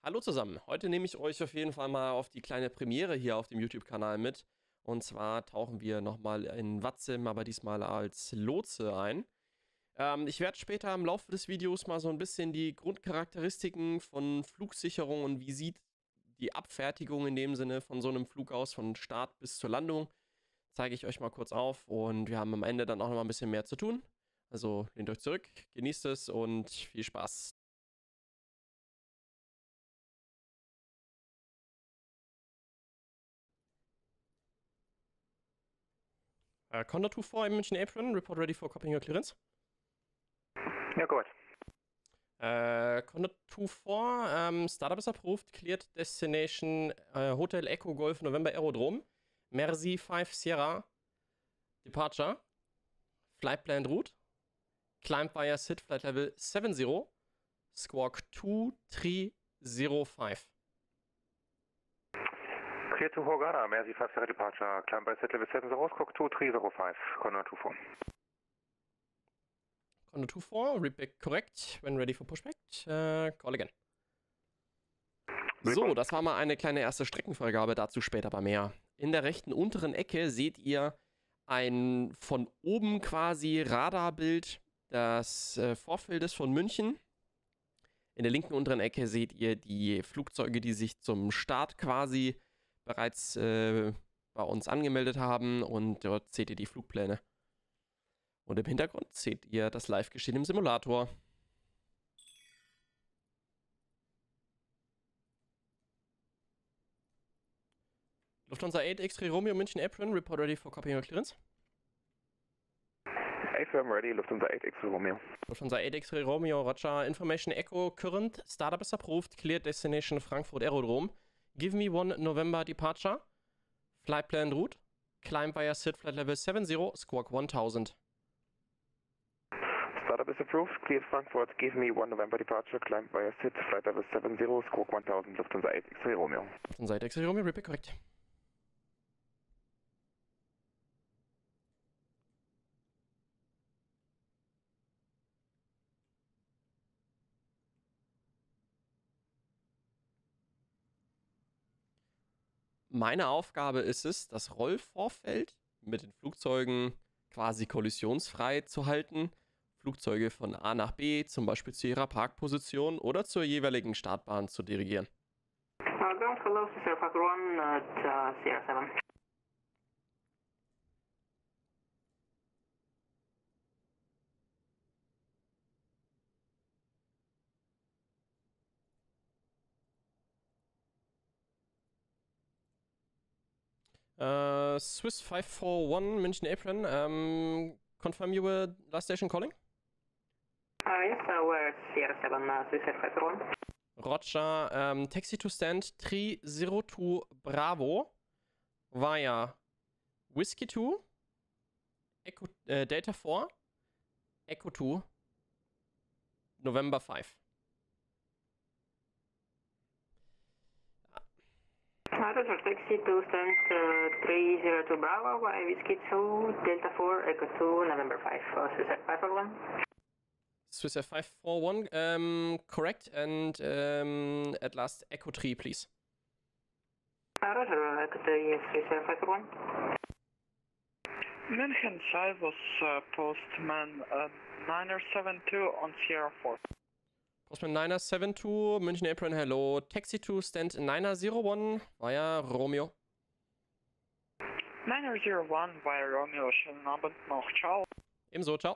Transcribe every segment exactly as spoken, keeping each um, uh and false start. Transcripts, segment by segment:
Hallo zusammen, heute nehme ich euch auf jeden Fall mal auf die kleine Premiere hier auf dem YouTube-Kanal mit. Und zwar tauchen wir nochmal in VATSIM, aber diesmal als Lotse ein. Ähm, ich werde später im Laufe des Videos mal so ein bisschen die Grundcharakteristiken von Flugsicherung und wie sieht die Abfertigung in dem Sinne von so einem Flug aus, von Start bis zur Landung, zeige ich euch mal kurz auf. Und wir haben am Ende dann auch noch mal ein bisschen mehr zu tun. Also lehnt euch zurück, genießt es und viel Spaß. Uh, Condor two four, München Apron, report ready for copying your clearance. Yeah, go ahead. Uh, Condor two four, um, startup is approved, cleared destination uh, Hotel Echo Golf November Aerodrome, Mercy five Sierra, departure, flight planned route, climb via S I T flight level seven zero, squawk two three zero five. Clear to Hurghada, Mercy five Sierra departure, climb by set level seven zero, squawk two three zero five, Condor two four. Condor two four, read back correct, when ready for pushback, uh, call again. So, das war mal eine kleine erste Streckenfreigabe, dazu später aber mehr. In der rechten unteren Ecke seht ihr ein von oben quasi Radarbild des äh, Vorfeldes von München. In der linken unteren Ecke seht ihr die Flugzeuge, die sich zum Start quasi bereits äh, bei uns angemeldet haben, und dort seht ihr die Flugpläne. Und im Hintergrund seht ihr das Live-Geschehen im Simulator. Lufthansa eight X-Ray Romeo München Apron, report ready for copying your clearance. A-Firm ready, Lufthansa eight X-Ray Romeo. Lufthansa eight X-Ray Romeo, Roger, information echo, current, startup is approved, cleared destination Frankfurt Aerodrome. Give me one November departure, flight plan route, climb via S I T flight level seven zero, squawk one thousand. Startup is approved, cleared Frankfurt, give me one November departure, climb via S I T, flight level seven zero, squawk one thousand, Lufthansa eight X-Ray Romeo. Lufthansa eight X-Ray Romeo, repeat correct. Meine Aufgabe ist es, das Rollvorfeld mit den Flugzeugen quasi kollisionsfrei zu halten. Flugzeuge von A nach B, zum Beispiel zu ihrer Parkposition oder zur jeweiligen Startbahn zu dirigieren. Uh, ground follow Sierra five one at uh, Sierra seven. Uh, Swiss five four one, München Apron, um, confirm you were last station calling? Uh, yes, uh, we're at Sierra seven, uh, Swiss five four one. Roger, um, taxi to stand three zero two Bravo via Whiskey two, Echo, uh, Delta four, Echo two, November five. Uh, Roger, taxi to stand uh, three zero two Bravo, via Whiskey two, Delta four, Echo two, November five, uh, Swiss five four one. Swiss five four one, um, correct, and um, at last Echo three, please. Uh, Roger, uh, Echo three, Swiss five four one. München five was uh, postman uh, niner seven two on Sierra four. Postman niner seven two, München Apron, hello. Taxi to stand niner zero one via Romeo. niner zero one via Romeo, schönen Abend noch, ciao. Ebenso, ciao.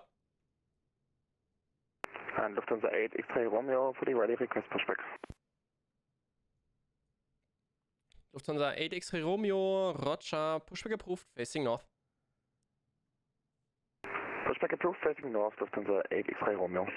And Lufthansa eight X-Ray Romeo, fully ready, request pushback. Lufthansa eight X-Ray Romeo, Roger, pushback approved, facing north. Pushback approved, facing north, Lufthansa eight X-Ray Romeo.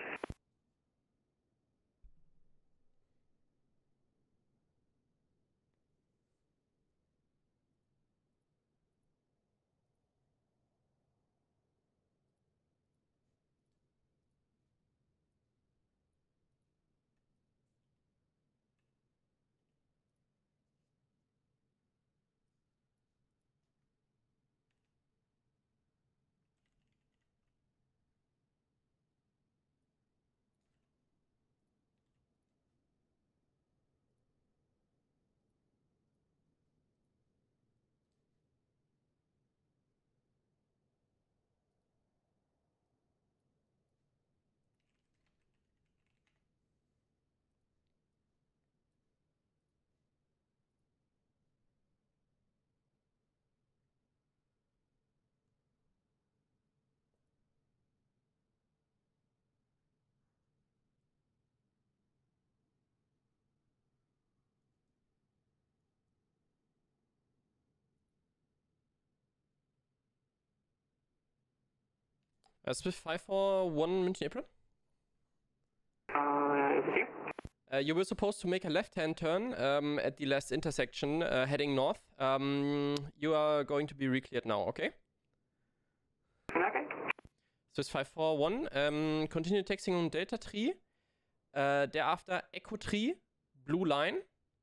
Uh, Swift five four one München April. Uh, is it here? Uh, you were supposed to make a left-hand turn um, at the last intersection, uh, heading north. Um, you are going to be re-cleared now, okay? Okay. Swiss five four one, um, continue taxiing on Delta three. Uh, thereafter Echo three, blue line.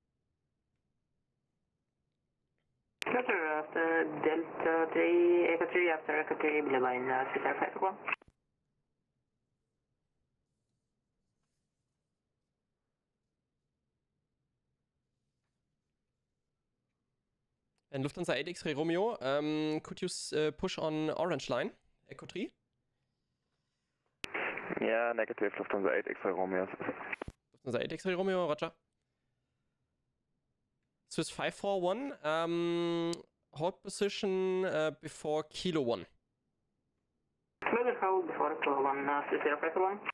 Yes, sir. After Delta three, Echo three, after Echo three, blue line, uh, Swiss five four one. And Lufthansa eight X-Ray Romeo, um, could you uh, push on orange line, Echo three? Yeah, negative, Lufthansa eight X-Ray Romeo. Lufthansa eight X-Ray Romeo, roger. Swiss five four one, um, hold position uh, before Kilo one. Better hold before Kilo one, uh, Swiss five four one.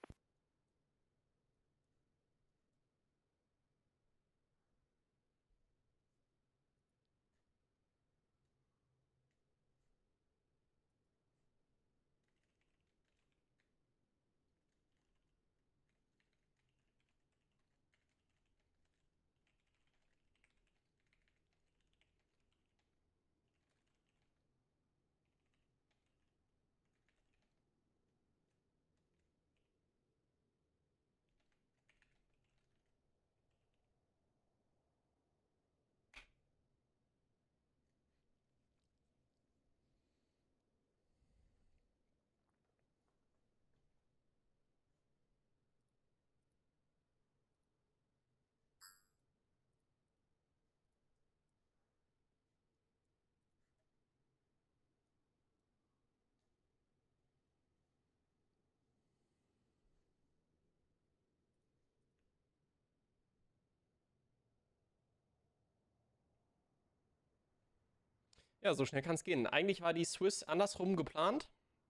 Ja, so schnell kann es gehen. Eigentlich war die Swiss andersrum geplant.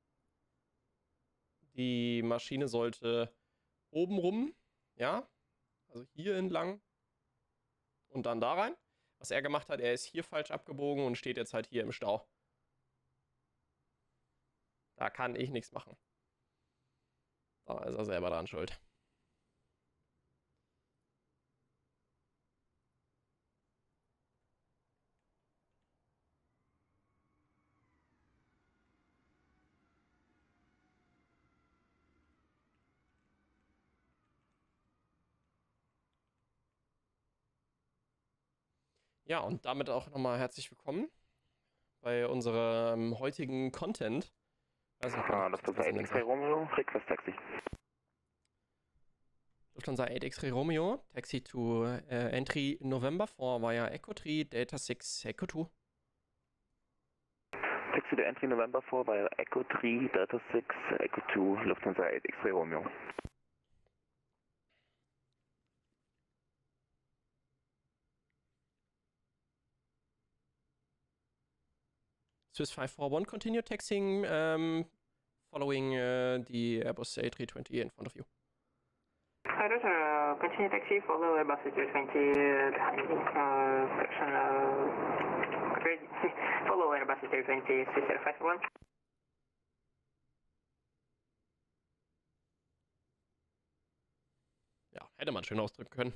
Die Maschine sollte oben rum, ja, also hier entlang und dann da rein. Was er gemacht hat, er ist hier falsch abgebogen und steht jetzt halt hier im Stau. Da kann ich nichts machen. Da ist er selber dran schuld. Ja, und damit auch nochmal herzlich willkommen bei unserem heutigen Content. Also, Ah, Lufthansa eight X-Ray Romeo, Request Taxi. Lufthansa eight X-Ray Romeo, taxi to uh, entry November four via Echo three, Delta six, Echo two. Taxi to entry November four via Echo three, Delta six, Echo two, Lufthansa eight X-Ray Romeo. Swiss five four one, continue taxiing, um, following uh, the Airbus A three twenty in front of you. Hi, sir. Uh, continue taxi, follow Airbus A three twenty, uh, correction, uh, follow Airbus A three twenty, Swiss five four one. Ja, hätte man schön ausdrücken können.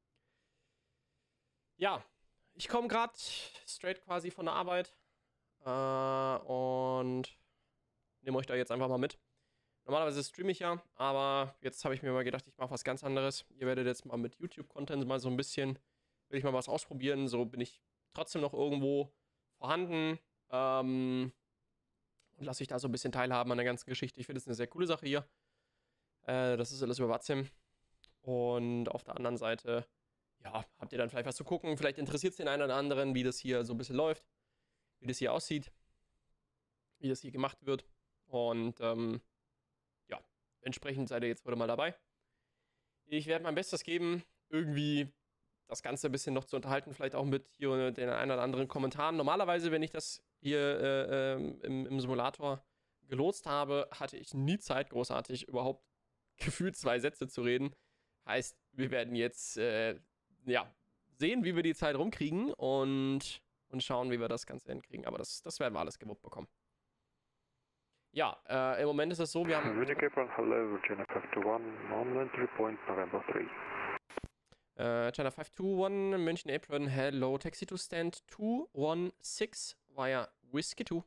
Ja, ich komme gerade straight quasi von der Arbeit. Uh, und nehme euch da jetzt einfach mal mit. Normalerweise streame ich ja, aber jetzt habe ich mir mal gedacht, ich mache was ganz anderes. Ihr werdet jetzt mal mit YouTube-Content mal so ein bisschen, will ich mal was ausprobieren. So bin ich trotzdem noch irgendwo vorhanden ähm, und lasse ich da so ein bisschen teilhaben an der ganzen Geschichte. Ich finde es eine sehr coole Sache hier. Äh, das ist alles über WhatsApp. Und auf der anderen Seite, ja, habt ihr dann vielleicht was zu gucken. Vielleicht interessiert es den einen oder anderen, wie das hier so ein bisschen läuft. Wie das hier aussieht, wie das hier gemacht wird. Und ähm, ja, entsprechend seid ihr jetzt wieder mal dabei. Ich werde mein Bestes geben, irgendwie das Ganze ein bisschen noch zu unterhalten, vielleicht auch mit hier den einen oder anderen Kommentaren. Normalerweise, wenn ich das hier äh, ähm, im, im Simulator gelotst habe, hatte ich nie Zeit, großartig überhaupt gefühlt zwei Sätze zu reden. Heißt, wir werden jetzt äh, ja, sehen, wie wir die Zeit rumkriegen und und schauen, wie wir das Ganze hinkriegen. Aber das, das werden wir alles gewuppt bekommen. Ja, äh, im Moment ist es so, wir haben... Communicate on hello, China five two one, normal entry point November three. Äh, China five two one, München Apron, hello, taxi to stand two one six via Whiskey two.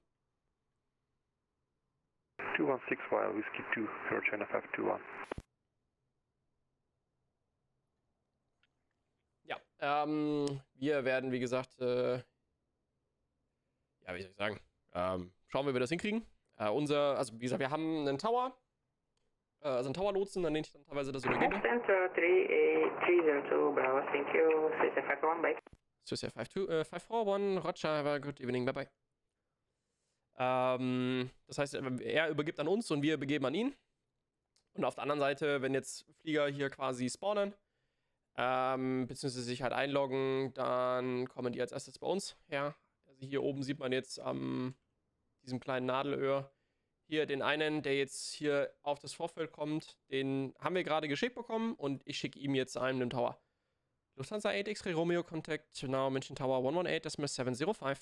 two one six via Whiskey two, for China five two one. Ja, ähm, wir werden, wie gesagt, äh, ja, wie soll ich sagen, ähm, schauen, wie wir das hinkriegen. Äh, unser, also wie gesagt, wir haben einen Tower, äh, also einen Tower-Lotsen, an den ich dann teilweise das übergebe. Center three eight three zero two, Bravo, thank you, six five one, bye. Swiss five two, äh, five four one, Roger, have a good evening, bye bye. Ähm, das heißt, er übergibt an uns und wir übergeben an ihn. Und auf der anderen Seite, wenn jetzt Flieger hier quasi spawnen, ähm, beziehungsweise sich halt einloggen, dann kommen die als erstes bei uns her. Also hier oben sieht man jetzt am ähm, diesem kleinen Nadelöhr hier den einen, der jetzt hier auf das Vorfeld kommt, den haben wir gerade geschickt bekommen und ich schicke ihm jetzt einen im Tower. Lufthansa eight X-Ray Romeo Contact, now München Tower one one eight, Decimal seven zero five.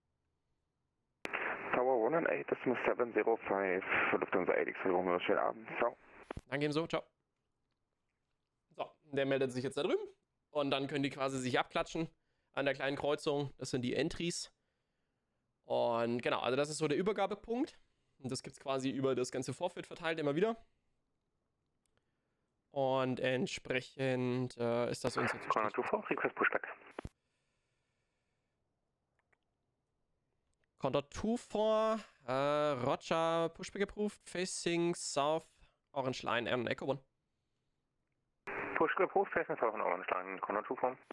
Tower one one eight, Decimal seven zero five, Lufthansa eight X-Ray Romeo, schönen Abend, ciao. Danke ebenso, ciao. So, der meldet sich jetzt da drüben und dann können die quasi sich abklatschen an der kleinen Kreuzung. Das sind die Entries. Und genau, also das ist so der Übergabepunkt. Und das gibt es quasi über das ganze Vorfeld verteilt immer wieder. Und entsprechend äh, ist das unser Condor two four, request pushback. Condor two four, äh, Roger, Pushback approved, facing south, Orange Line and Echo one. Pushback approved, facing south Orange Line, Condor two four.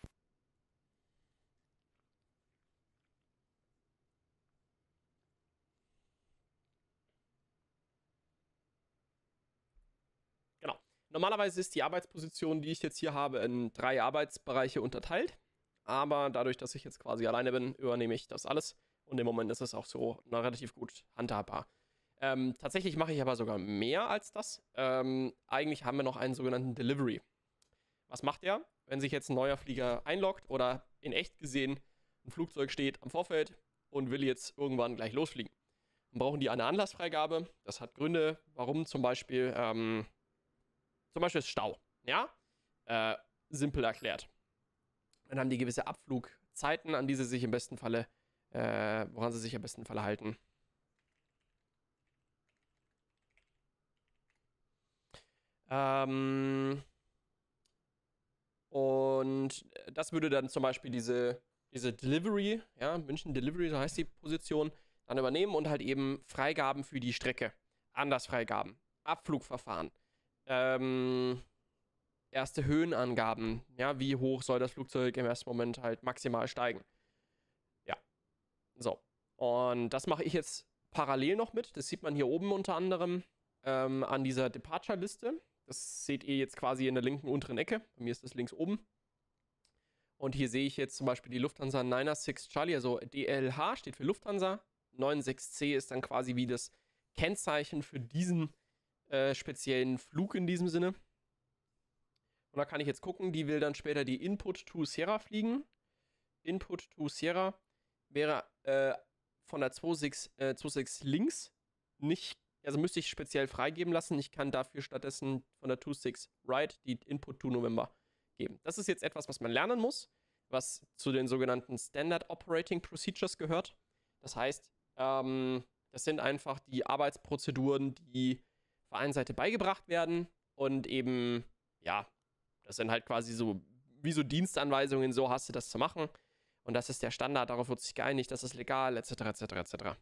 Normalerweise ist die Arbeitsposition, die ich jetzt hier habe, in drei Arbeitsbereiche unterteilt. Aber dadurch, dass ich jetzt quasi alleine bin, übernehme ich das alles. Und im Moment ist es auch so na, relativ gut handhabbar. Ähm, tatsächlich mache ich aber sogar mehr als das. Ähm, eigentlich haben wir noch einen sogenannten Delivery. Was macht er? Wenn sich jetzt ein neuer Flieger einloggt oder in echt gesehen ein Flugzeug steht am Vorfeld und will jetzt irgendwann gleich losfliegen. Dann brauchen die eine Anlassfreigabe. Das hat Gründe, warum zum Beispiel... Ähm, Zum Beispiel ist Stau, ja? Äh, simpel erklärt. Dann haben die gewisse Abflugzeiten, an die sie sich im besten Falle, äh, woran sie sich im besten Falle halten. Ähm, und das würde dann zum Beispiel diese, diese Delivery, ja, München Delivery, so heißt die Position, dann übernehmen und halt eben Freigaben für die Strecke, Anlassfreigaben, Abflugverfahren. Ähm, erste Höhenangaben, ja, wie hoch soll das Flugzeug im ersten Moment halt maximal steigen. Ja, so. Und das mache ich jetzt parallel noch mit. Das sieht man hier oben unter anderem ähm, an dieser Departure-Liste. Das seht ihr jetzt quasi in der linken unteren Ecke. Bei mir ist das links oben. Und hier sehe ich jetzt zum Beispiel die Lufthansa nine six Charlie, also D L H steht für Lufthansa. neun sechs C ist dann quasi wie das Kennzeichen für diesen Äh, speziellen Flug in diesem Sinne. Und da kann ich jetzt gucken, die will dann später die Input to Sierra fliegen. Input to Sierra wäre äh, von der sechsundzwanzig links nicht, also müsste ich speziell freigeben lassen. Ich kann dafür stattdessen von der sechsundzwanzig right die Input to November geben. Das ist jetzt etwas, was man lernen muss, was zu den sogenannten Standard Operating Procedures gehört. Das heißt, ähm, das sind einfach die Arbeitsprozeduren, die Vereinsseite beigebracht werden und eben, ja, das sind halt quasi so, wie so Dienstanweisungen, so hast du das zu machen und das ist der Standard, darauf wird sich geeinigt, das ist legal, et cetera, et cetera, et cetera.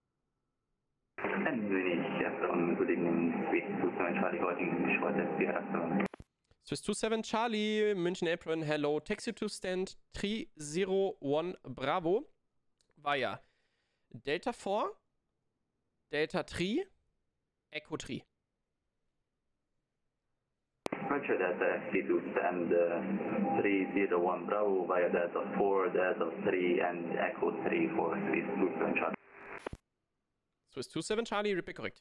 Swiss two seven Charlie, München Apron, hello, taxi to stand three zero one Bravo, via Delta four, Delta three, Echo three. Roger that, taxi to stand uh, three zero one Bravo via Delta four, Delta three and Echo three for Swiss two seven Charlie. Swiss two seven Charlie, repeat korrekt.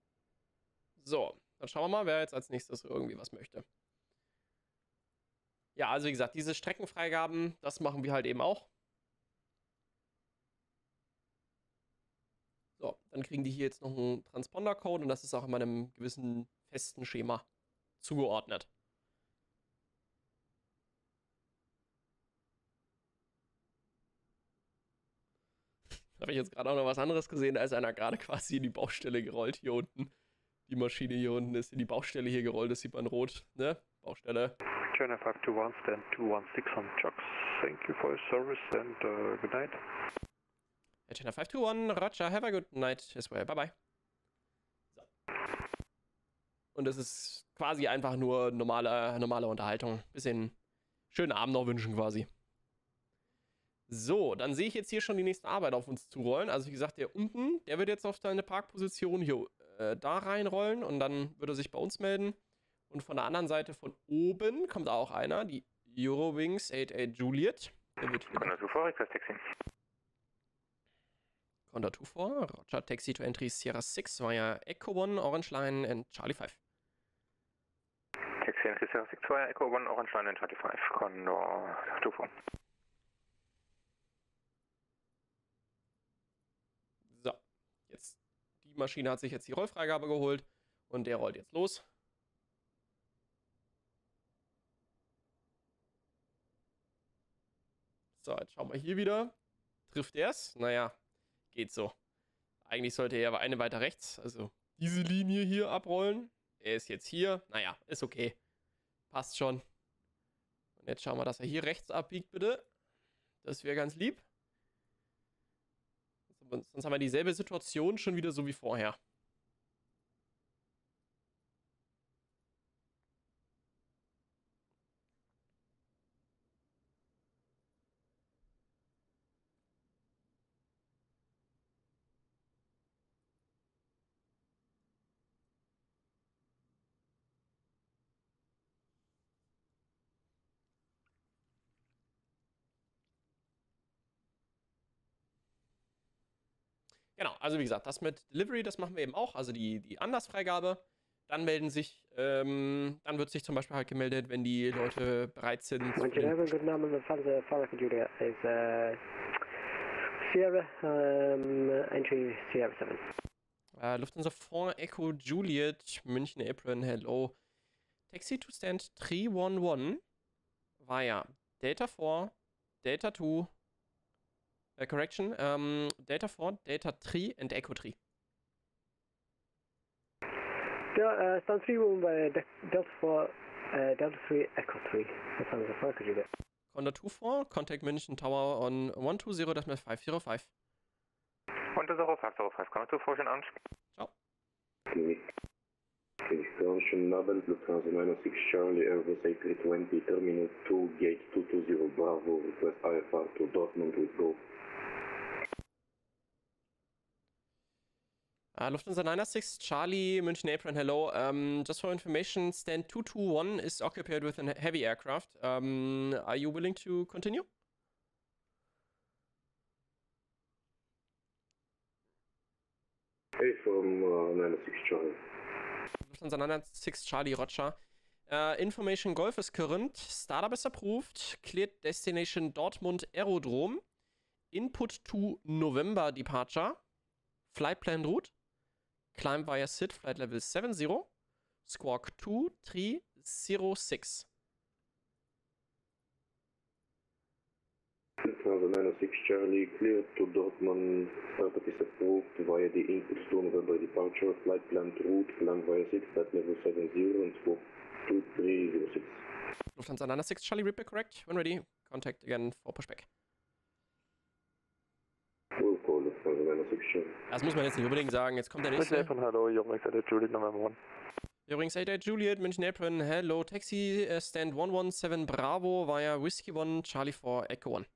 So, dann schauen wir mal, wer jetzt als nächstes irgendwie was möchte. Ja, also wie gesagt, diese Streckenfreigaben, das machen wir halt eben auch. So, dann kriegen die hier jetzt noch einen Transponder-Code und das ist auch immer einem gewissen festen Schema zugeordnet. Da habe ich jetzt gerade auch noch was anderes gesehen, da ist einer gerade quasi in die Baustelle gerollt hier unten. Die Maschine hier unten ist in die Baustelle hier gerollt, das sieht man rot, ne? Baustelle. China five two one, stand two one six on Chucks. Thank you for your service and uh, good night. China five two one, Roger, have a good night as well, bye bye. So. Und das ist quasi einfach nur normale, normale Unterhaltung. Bisschen schönen Abend noch wünschen quasi. So, dann sehe ich jetzt hier schon die nächste Arbeit auf uns zurollen. Also wie gesagt, der unten, der wird jetzt auf seine Parkposition hier äh, da reinrollen und dann wird er sich bei uns melden. Und von der anderen Seite von oben kommt auch einer, die Eurowings achtundachtzig Juliet. Der wird hier... Conda two four, request taxi. Conda two four, Roger, taxi to entry Sierra six via Echo one, Orange Line and Charlie five. Taxi entry Sierra six via Echo one, Orange Line and Charlie five. Conda two four. So, jetzt, die Maschine hat sich jetzt die Rollfreigabe geholt und der rollt jetzt los. So, jetzt schauen wir hier wieder. Trifft er es? Naja, geht so. Eigentlich sollte er aber eine weiter rechts, also diese Linie hier abrollen. Er ist jetzt hier. Naja, ist okay. Passt schon. Und jetzt schauen wir, dass er hier rechts abbiegt, bitte. Das wäre ganz lieb. Sonst haben wir dieselbe Situation schon wieder so wie vorher. Genau, also wie gesagt, das mit Delivery, das machen wir eben auch, also die, die Anlassfreigabe. Dann melden sich, ähm, dann wird sich zum Beispiel halt gemeldet, wenn die Leute bereit sind. für den- Good Name of the Father Julia is uh, Sierra um, entry Sierra seven. Äh, Lufthansa four, Echo Juliet, München Apron, hello. Taxi to stand three one one via Delta four, Delta two, uh, correction, um, Delta four, Delta three and Echo three. Del- uh, stand three one by De- Delta four, uh, Delta three, Echo three. Lufthansa Father Julia. Conda two four, contact München Tower on one two zero five zero five. one two zero five zero five, Conda two four, schönen Abend. Ciao. Extension Nabel, Lufthansa nine oh six Charlie, Airbus A three twenty, Terminal two, Gate two two zero, Bravo, request I F R to Dortmund with go. Uh, Lufthansa nine oh six, Charlie, München Apron, hello. Um, just for information, stand two two one is occupied with a heavy aircraft. Um, are you willing to continue? Hey, from uh, nine oh six Charlie. Lufthansa nine oh six, Charlie, Roger. Uh, information Golf is current. Startup is approved. Cleared destination Dortmund Aerodrome. Input to November departure. Flight plan route. Climb via S I T, flight level seven zero. Squawk two three zero six. Lufthansa nine oh six Charlie, cleared to Dortmund, startup is approved via the input to November departure, flight planned route, climb via S I T, flight level seven zero and squawk two three zero six. Lufthansa nine oh six, Charlie, repeat correct. When ready, contact again for pushback. We'll call Lufthansa nine oh six Charlie. Das muss man jetzt nicht unbedingt sagen. Jetzt kommt der München nächste. Apron, hello, Eurowings eight Juliet, November one. Eurowings eight eight Juliet, München Apron, hello. Taxi uh, stand one one seven Bravo via Whiskey one, Charlie four, Echo one.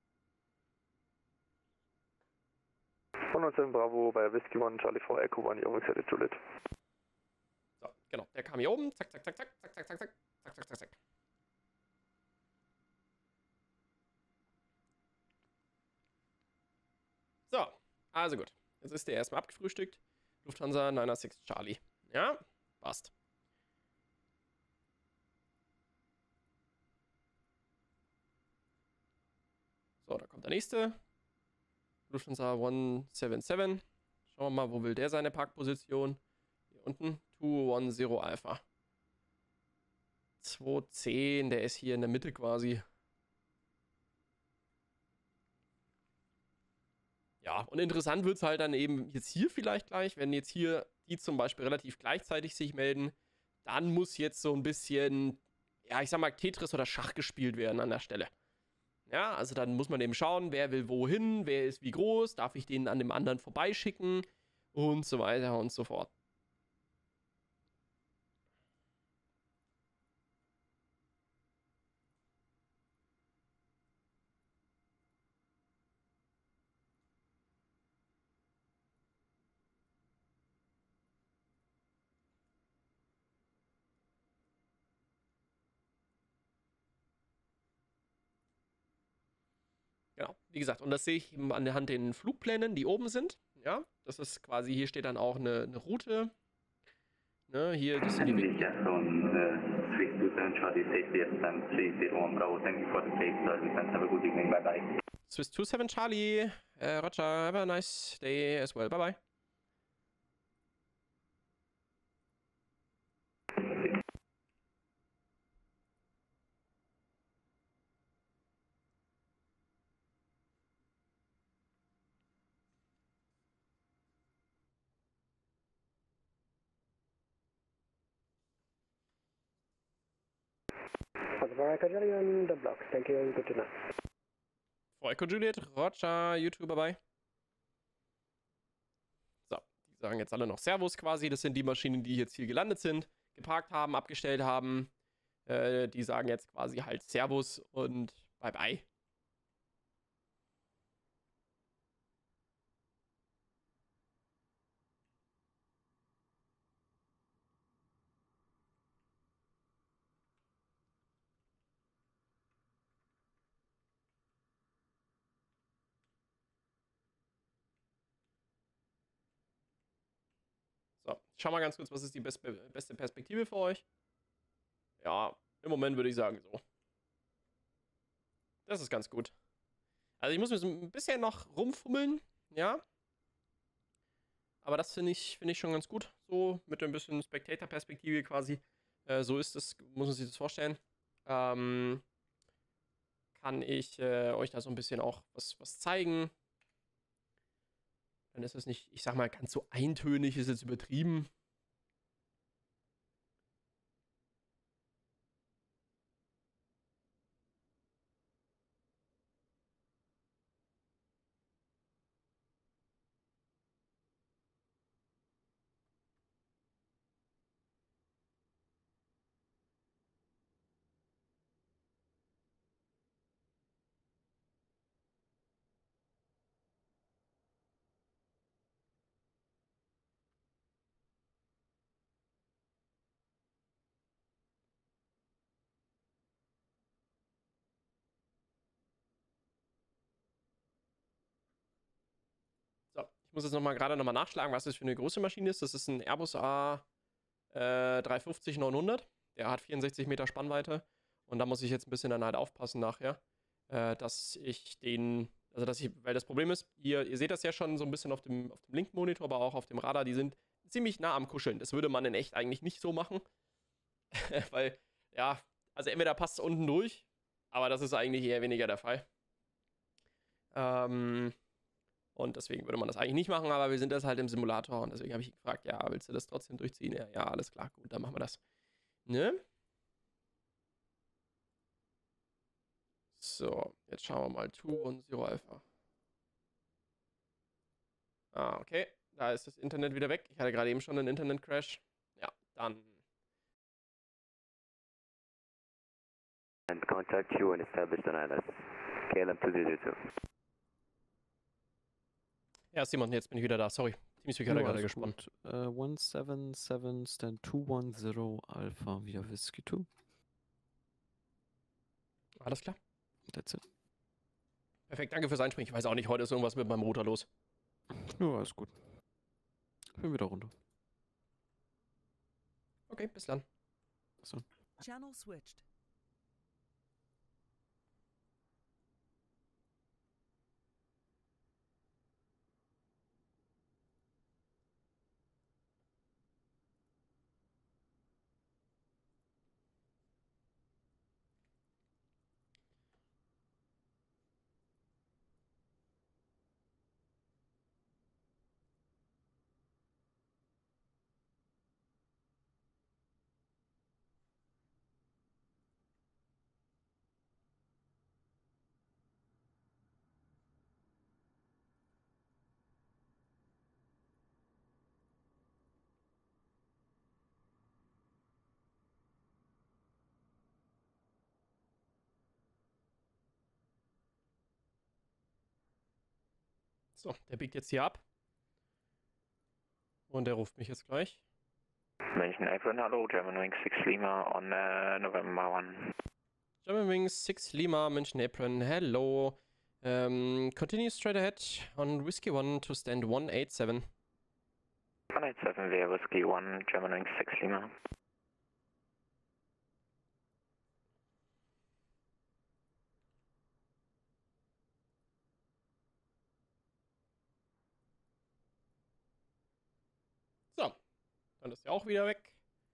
one oh seven Bravo bei Whiskey one, Charlie four, Echo one, Eurowings eight Juliet. So, genau. Der kam hier oben. Zack, zack, zack, zack, zack, zack, zack, zack, zack, zack, zack, zack. So, also gut. Jetzt ist der erstmal abgefrühstückt. Lufthansa nine oh six Charlie. Ja, passt. So, da kommt der nächste. Lufthansa one seven seven. Schauen wir mal, wo will der seine Parkposition? Hier unten. two one zero Alpha. zwei zehn, der ist hier in der Mitte quasi. Ja, und interessant wird es halt dann eben jetzt hier vielleicht gleich, wenn jetzt hier die zum Beispiel relativ gleichzeitig sich melden, dann muss jetzt so ein bisschen, ja, ich sag mal, Tetris oder Schach gespielt werden an der Stelle. Ja, also dann muss man eben schauen, wer will wohin, wer ist wie groß, darf ich den an dem anderen vorbeischicken und so weiter und so fort. Genau, wie gesagt, und das sehe ich eben anhand den Flugplänen, die oben sind. Ja, das ist quasi, hier steht dann auch eine, eine Route. Ne, hier, das sind die Wege. From uh, Swiss two seven Charlie, safety S M three zero one Bravo. Thank you for the safe service and have a good evening. Bye bye. Swiss two seven Charlie, äh, Roger, have a nice day as well. Bye bye. For Echo Juliet on the blocks. Thank you and good to know. For Echo Juliet, Roger, YouTube, bye bye. So, die sagen jetzt alle noch Servus quasi. Das sind die Maschinen, die jetzt hier gelandet sind, geparkt haben, abgestellt haben. Äh, die sagen jetzt quasi halt Servus und bye bye. So, ich schau mal ganz kurz, was ist die best beste Perspektive für euch? Ja, im Moment würde ich sagen so. Das ist ganz gut. Also ich muss mir so ein bisschen noch rumfummeln, ja. Aber das finde ich, find ich schon ganz gut. So mit ein bisschen Spectator-Perspektive quasi. Äh, so ist es, muss man sich das vorstellen. Ähm, kann ich äh, euch da so ein bisschen auch was, was zeigen. Dann ist es nicht, ich sag mal, ganz so eintönig, ist jetzt übertrieben. So, ich muss jetzt noch mal gerade noch mal nachschlagen, was das für eine große Maschine ist. Das ist ein Airbus A äh, drei fünfzig neunhundert. Der hat vierundsechzig Meter Spannweite. Und da muss ich jetzt ein bisschen dann halt aufpassen nachher, äh, dass ich den, also dass ich, weil das Problem ist, ihr, ihr seht das ja schon so ein bisschen auf dem, auf dem linken Monitor, aber auch auf dem Radar, die sind ziemlich nah am Kuscheln. Das würde man in echt eigentlich nicht so machen. Weil, ja, also entweder passt es unten durch, aber das ist eigentlich eher weniger der Fall. Ähm, und deswegen würde man das eigentlich nicht machen, aber wir sind das halt im Simulator und deswegen habe ich gefragt, ja, willst du das trotzdem durchziehen? Ja, ja, alles klar, gut, dann machen wir das. Ne? So, jetzt schauen wir mal. two one zero Alpha. Ah, okay. Da ist das Internet wieder weg. Ich hatte gerade eben schon einen Internet-Crash. Ja, dann. And contact you and establish the I L S. K L M two zero two. Ja, Simon, jetzt bin ich wieder da. Sorry. Teamspeak hat er gerade gespannt. Uh, one seven seven stand two one zero Alpha via Whiskey two. Alles klar. That's it. Perfekt, danke fürs Einspringen. Ich weiß auch nicht, heute ist irgendwas mit meinem Router los. Ja, alles gut. Ich bin wieder runter. Okay, bis dann. So. Channel switched. So, der biegt jetzt hier ab. Und der ruft mich jetzt gleich. München Apron, hallo, Germanwings six Lima on uh, November one. Germanwings six Lima, München Apron, hello. Um, continue straight ahead on Whiskey one to stand one eight seven. one eight seven via Whiskey one, Germanwings six Lima. So, dann ist er auch wieder weg.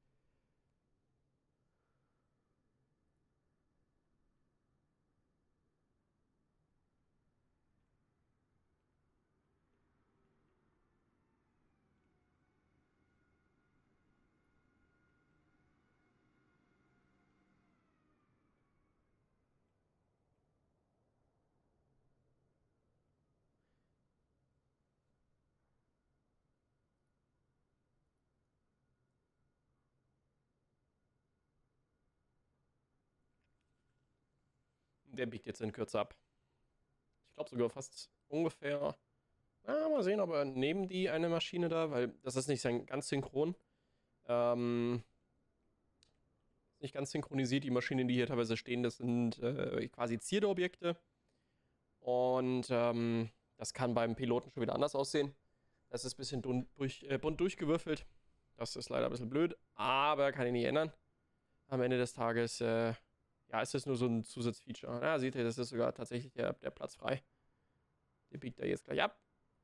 Der biegt jetzt in Kürze ab. Ich glaube sogar fast ungefähr. Na, mal sehen, ob er neben die eine Maschine da, weil das ist nicht ganz synchron. Ähm, nicht ganz synchronisiert. Die Maschinen, die hier teilweise stehen, das sind äh, quasi Zielobjekte. Und ähm, das kann beim Piloten schon wieder anders aussehen. Das ist ein bisschen dun durch, äh, bunt durchgewürfelt. Das ist leider ein bisschen blöd, aber kann ich nicht ändern. Am Ende des Tages, äh, ja, ist das nur so ein Zusatzfeature. Ja, seht ihr, das ist sogar tatsächlich der, der Platz frei. Der biegt er jetzt gleich ab.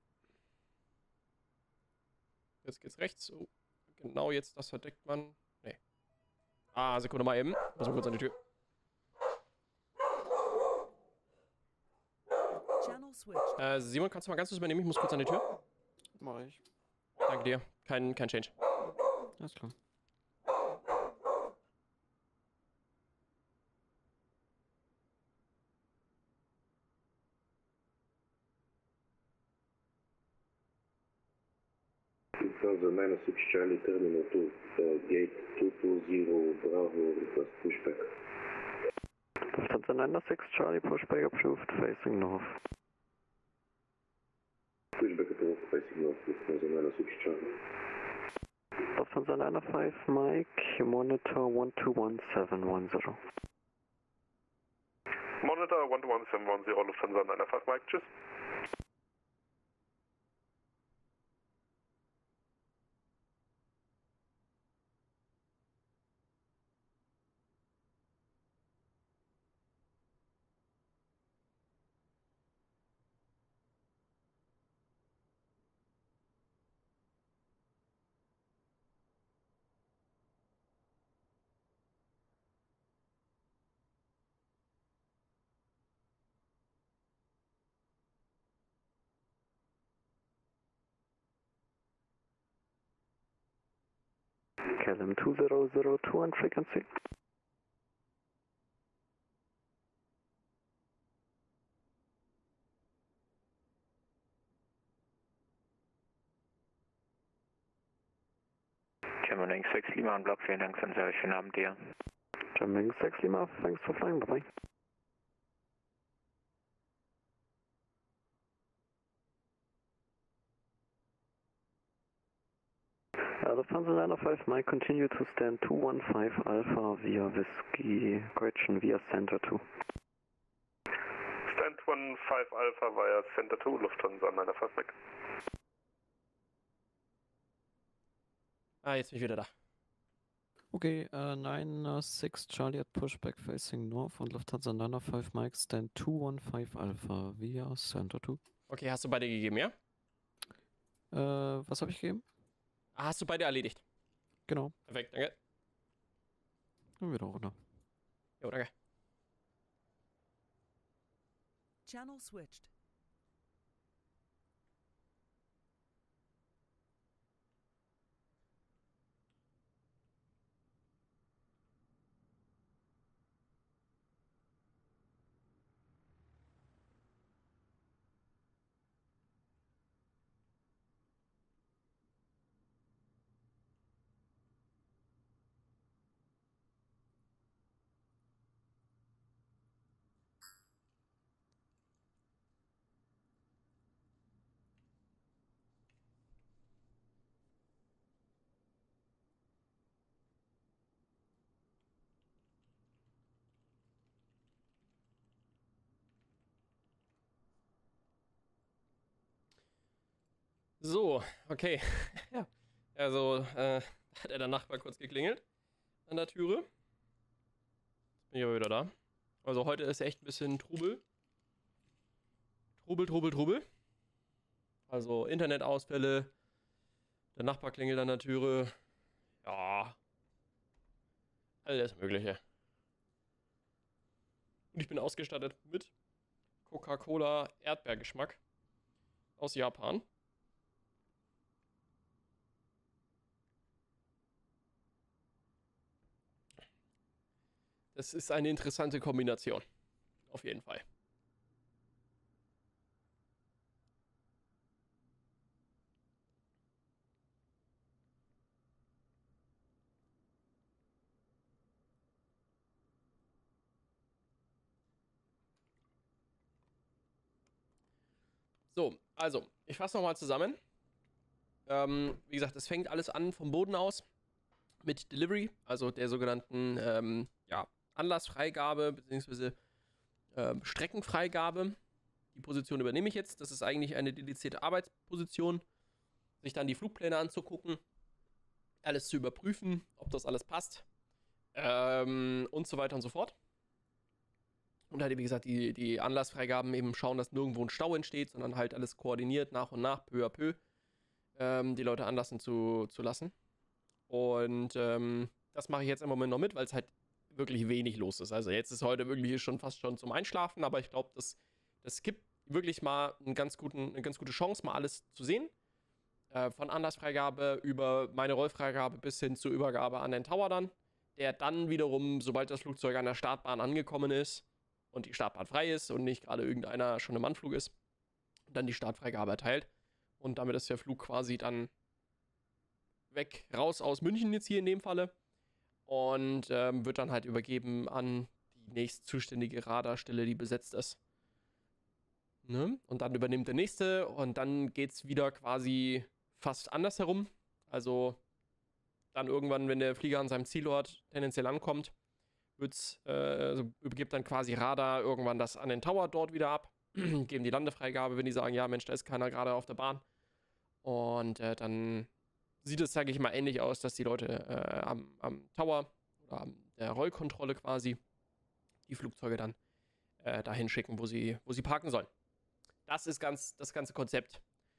Jetzt geht's rechts. Oh, genau jetzt, das verdeckt man. Nee. Ah, Sekunde mal eben. Muss mal kurz an die Tür. Äh, Simon, kannst du mal ganz kurz übernehmen? Ich muss kurz an die Tür. Mach ich. Danke dir. Kein, kein Change. Alles klar. Lufthansa nine six Charlie Terminal two, uh, gate two two zero Bravo, request pushback. Lufthansa nine six Charlie, pushback approved, facing north. Pushback approved, facing north, Lufthansa nine six Charlie. Lufthansa nine five Mike, monitor one two one seven one zero. Monitor one two one seven one zero, Lufthansa nine five Mike, tschüss. K L M two zero zero two on frequency. Germanwings six Lima on block, vielen Dank für den sehr schönen Abend dir. Germanwings six Lima, thanks for flying, bye bye. Uh, Lufthansa nine five Mike, continue to stand two one five Alpha via Whiskey, correction, via Center two. Stand one five Alpha via Center two, Lufthansa nine five Mike. Ah, jetzt bin ich wieder da. Okay, uh, nine six Charlie at pushback facing north und Lufthansa nine five Mike, stand two one five Alpha via Center two. Okay, hast du beide gegeben, ja? Äh, was habe ich gegeben? Ah, hast du beide erledigt? Genau. Perfekt, danke. Und wieder runter. Jo, danke. Channel switched. So, okay. Ja. Also, äh, hat er der Nachbar kurz geklingelt an der Türe. Jetzt bin ich aber wieder da. Also heute ist echt ein bisschen Trubel. Trubel, Trubel, Trubel. Also Internetausfälle. Der Nachbar klingelt an der Türe. Ja. Alles Mögliche. Und ich bin ausgestattet mit Coca-Cola Erdbeergeschmack aus Japan. Das ist eine interessante Kombination. Auf jeden Fall. So, also, ich fasse nochmal zusammen. Ähm, wie gesagt, es fängt alles an vom Boden aus mit Delivery, also der sogenannten ähm, ja, Anlassfreigabe bzw. Ähm, Streckenfreigabe. Die Position übernehme ich jetzt. Das ist eigentlich eine dedizierte Arbeitsposition. Sich dann die Flugpläne anzugucken, alles zu überprüfen, ob das alles passt ähm, und so weiter und so fort. Und halt, wie gesagt, die, die Anlassfreigaben eben schauen, dass nirgendwo ein Stau entsteht, sondern halt alles koordiniert, nach und nach, peu à peu, ähm, die Leute anlassen zu, zu lassen. Und ähm, das mache ich jetzt im Moment noch mit, weil es halt wirklich wenig los ist. Also jetzt ist heute wirklich schon fast schon zum Einschlafen, aber ich glaube, das, das gibt wirklich mal einen ganz guten, eine ganz gute Chance, mal alles zu sehen. Äh, von Anlassfreigabe über meine Rollfreigabe bis hin zur Übergabe an den Tower dann, der dann wiederum, sobald das Flugzeug an der Startbahn angekommen ist und die Startbahn frei ist und nicht gerade irgendeiner schon im Anflug ist, dann die Startfreigabe erteilt. Und damit ist der Flug quasi dann weg, raus aus München jetzt hier in dem Falle. Und ähm, wird dann halt übergeben an die nächst zuständige Radarstelle, die besetzt ist. Ne? Und dann übernimmt der nächste und dann geht es wieder quasi fast andersherum. Also dann irgendwann, wenn der Flieger an seinem Zielort tendenziell ankommt, wird's, äh, also übergibt dann quasi Radar irgendwann das an den Tower dort wieder ab. Geben die Landefreigabe, wenn die sagen, ja Mensch, da ist keiner gerade auf der Bahn. Und äh, dann sieht es, sage ich mal, ähnlich aus, dass die Leute äh, am, am Tower oder an der Rollkontrolle quasi die Flugzeuge dann äh, dahin schicken, wo sie, wo sie parken sollen. Das ist ganz das ganze Konzept.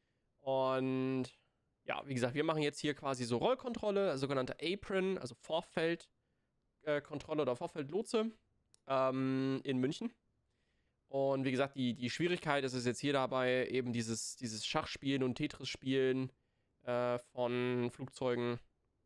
Und ja, wie gesagt, wir machen jetzt hier quasi so Rollkontrolle, sogenannte Apron, also Vorfeldkontrolle äh, oder Vorfeldlotse ähm, in München. Und wie gesagt, die, die Schwierigkeit ist es jetzt hier dabei, eben dieses, dieses Schachspielen und Tetris-Spielen äh, von Flugzeugen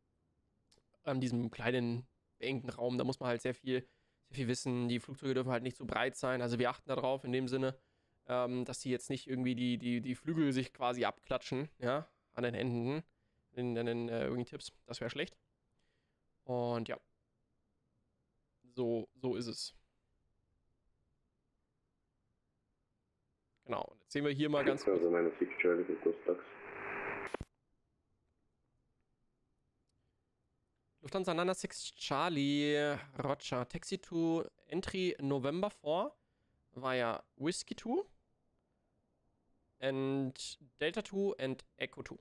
an diesem kleinen, beengten Raum. Da muss man halt sehr viel, sehr viel wissen. Die Flugzeuge dürfen halt nicht so breit sein. Also wir achten darauf in dem Sinne, ähm, dass die jetzt nicht irgendwie die, die, die Flügel sich quasi abklatschen, ja, an den Enden, in den äh, irgendwie Tipps. Das wäre schlecht. Und ja. So, so ist es. Genau, und jetzt sehen wir hier mal ganz kurz. Lufthansa Nana six Charlie, Roger. Taxi to entry November four via Whiskey two and Delta two and Echo two.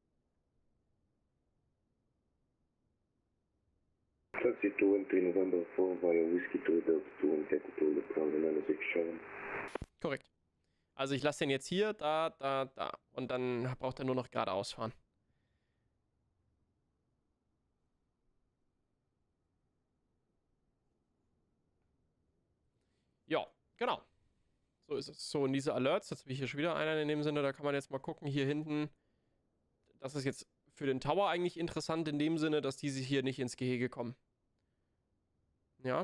Taxi to entry November four via Whiskey two, Delta two and Echo two, Lufthansa Nana six Charlie. Korrekt. Also ich lasse den jetzt hier, da, da, da. Und dann braucht er nur noch geradeaus fahren. Ja, genau. So ist es. So, in diese Alerts, jetzt habe ich hier schon wieder einen in dem Sinne, da kann man jetzt mal gucken, hier hinten. Das ist jetzt für den Tower eigentlich interessant in dem Sinne, dass diese hier nicht ins Gehege kommen. Ja.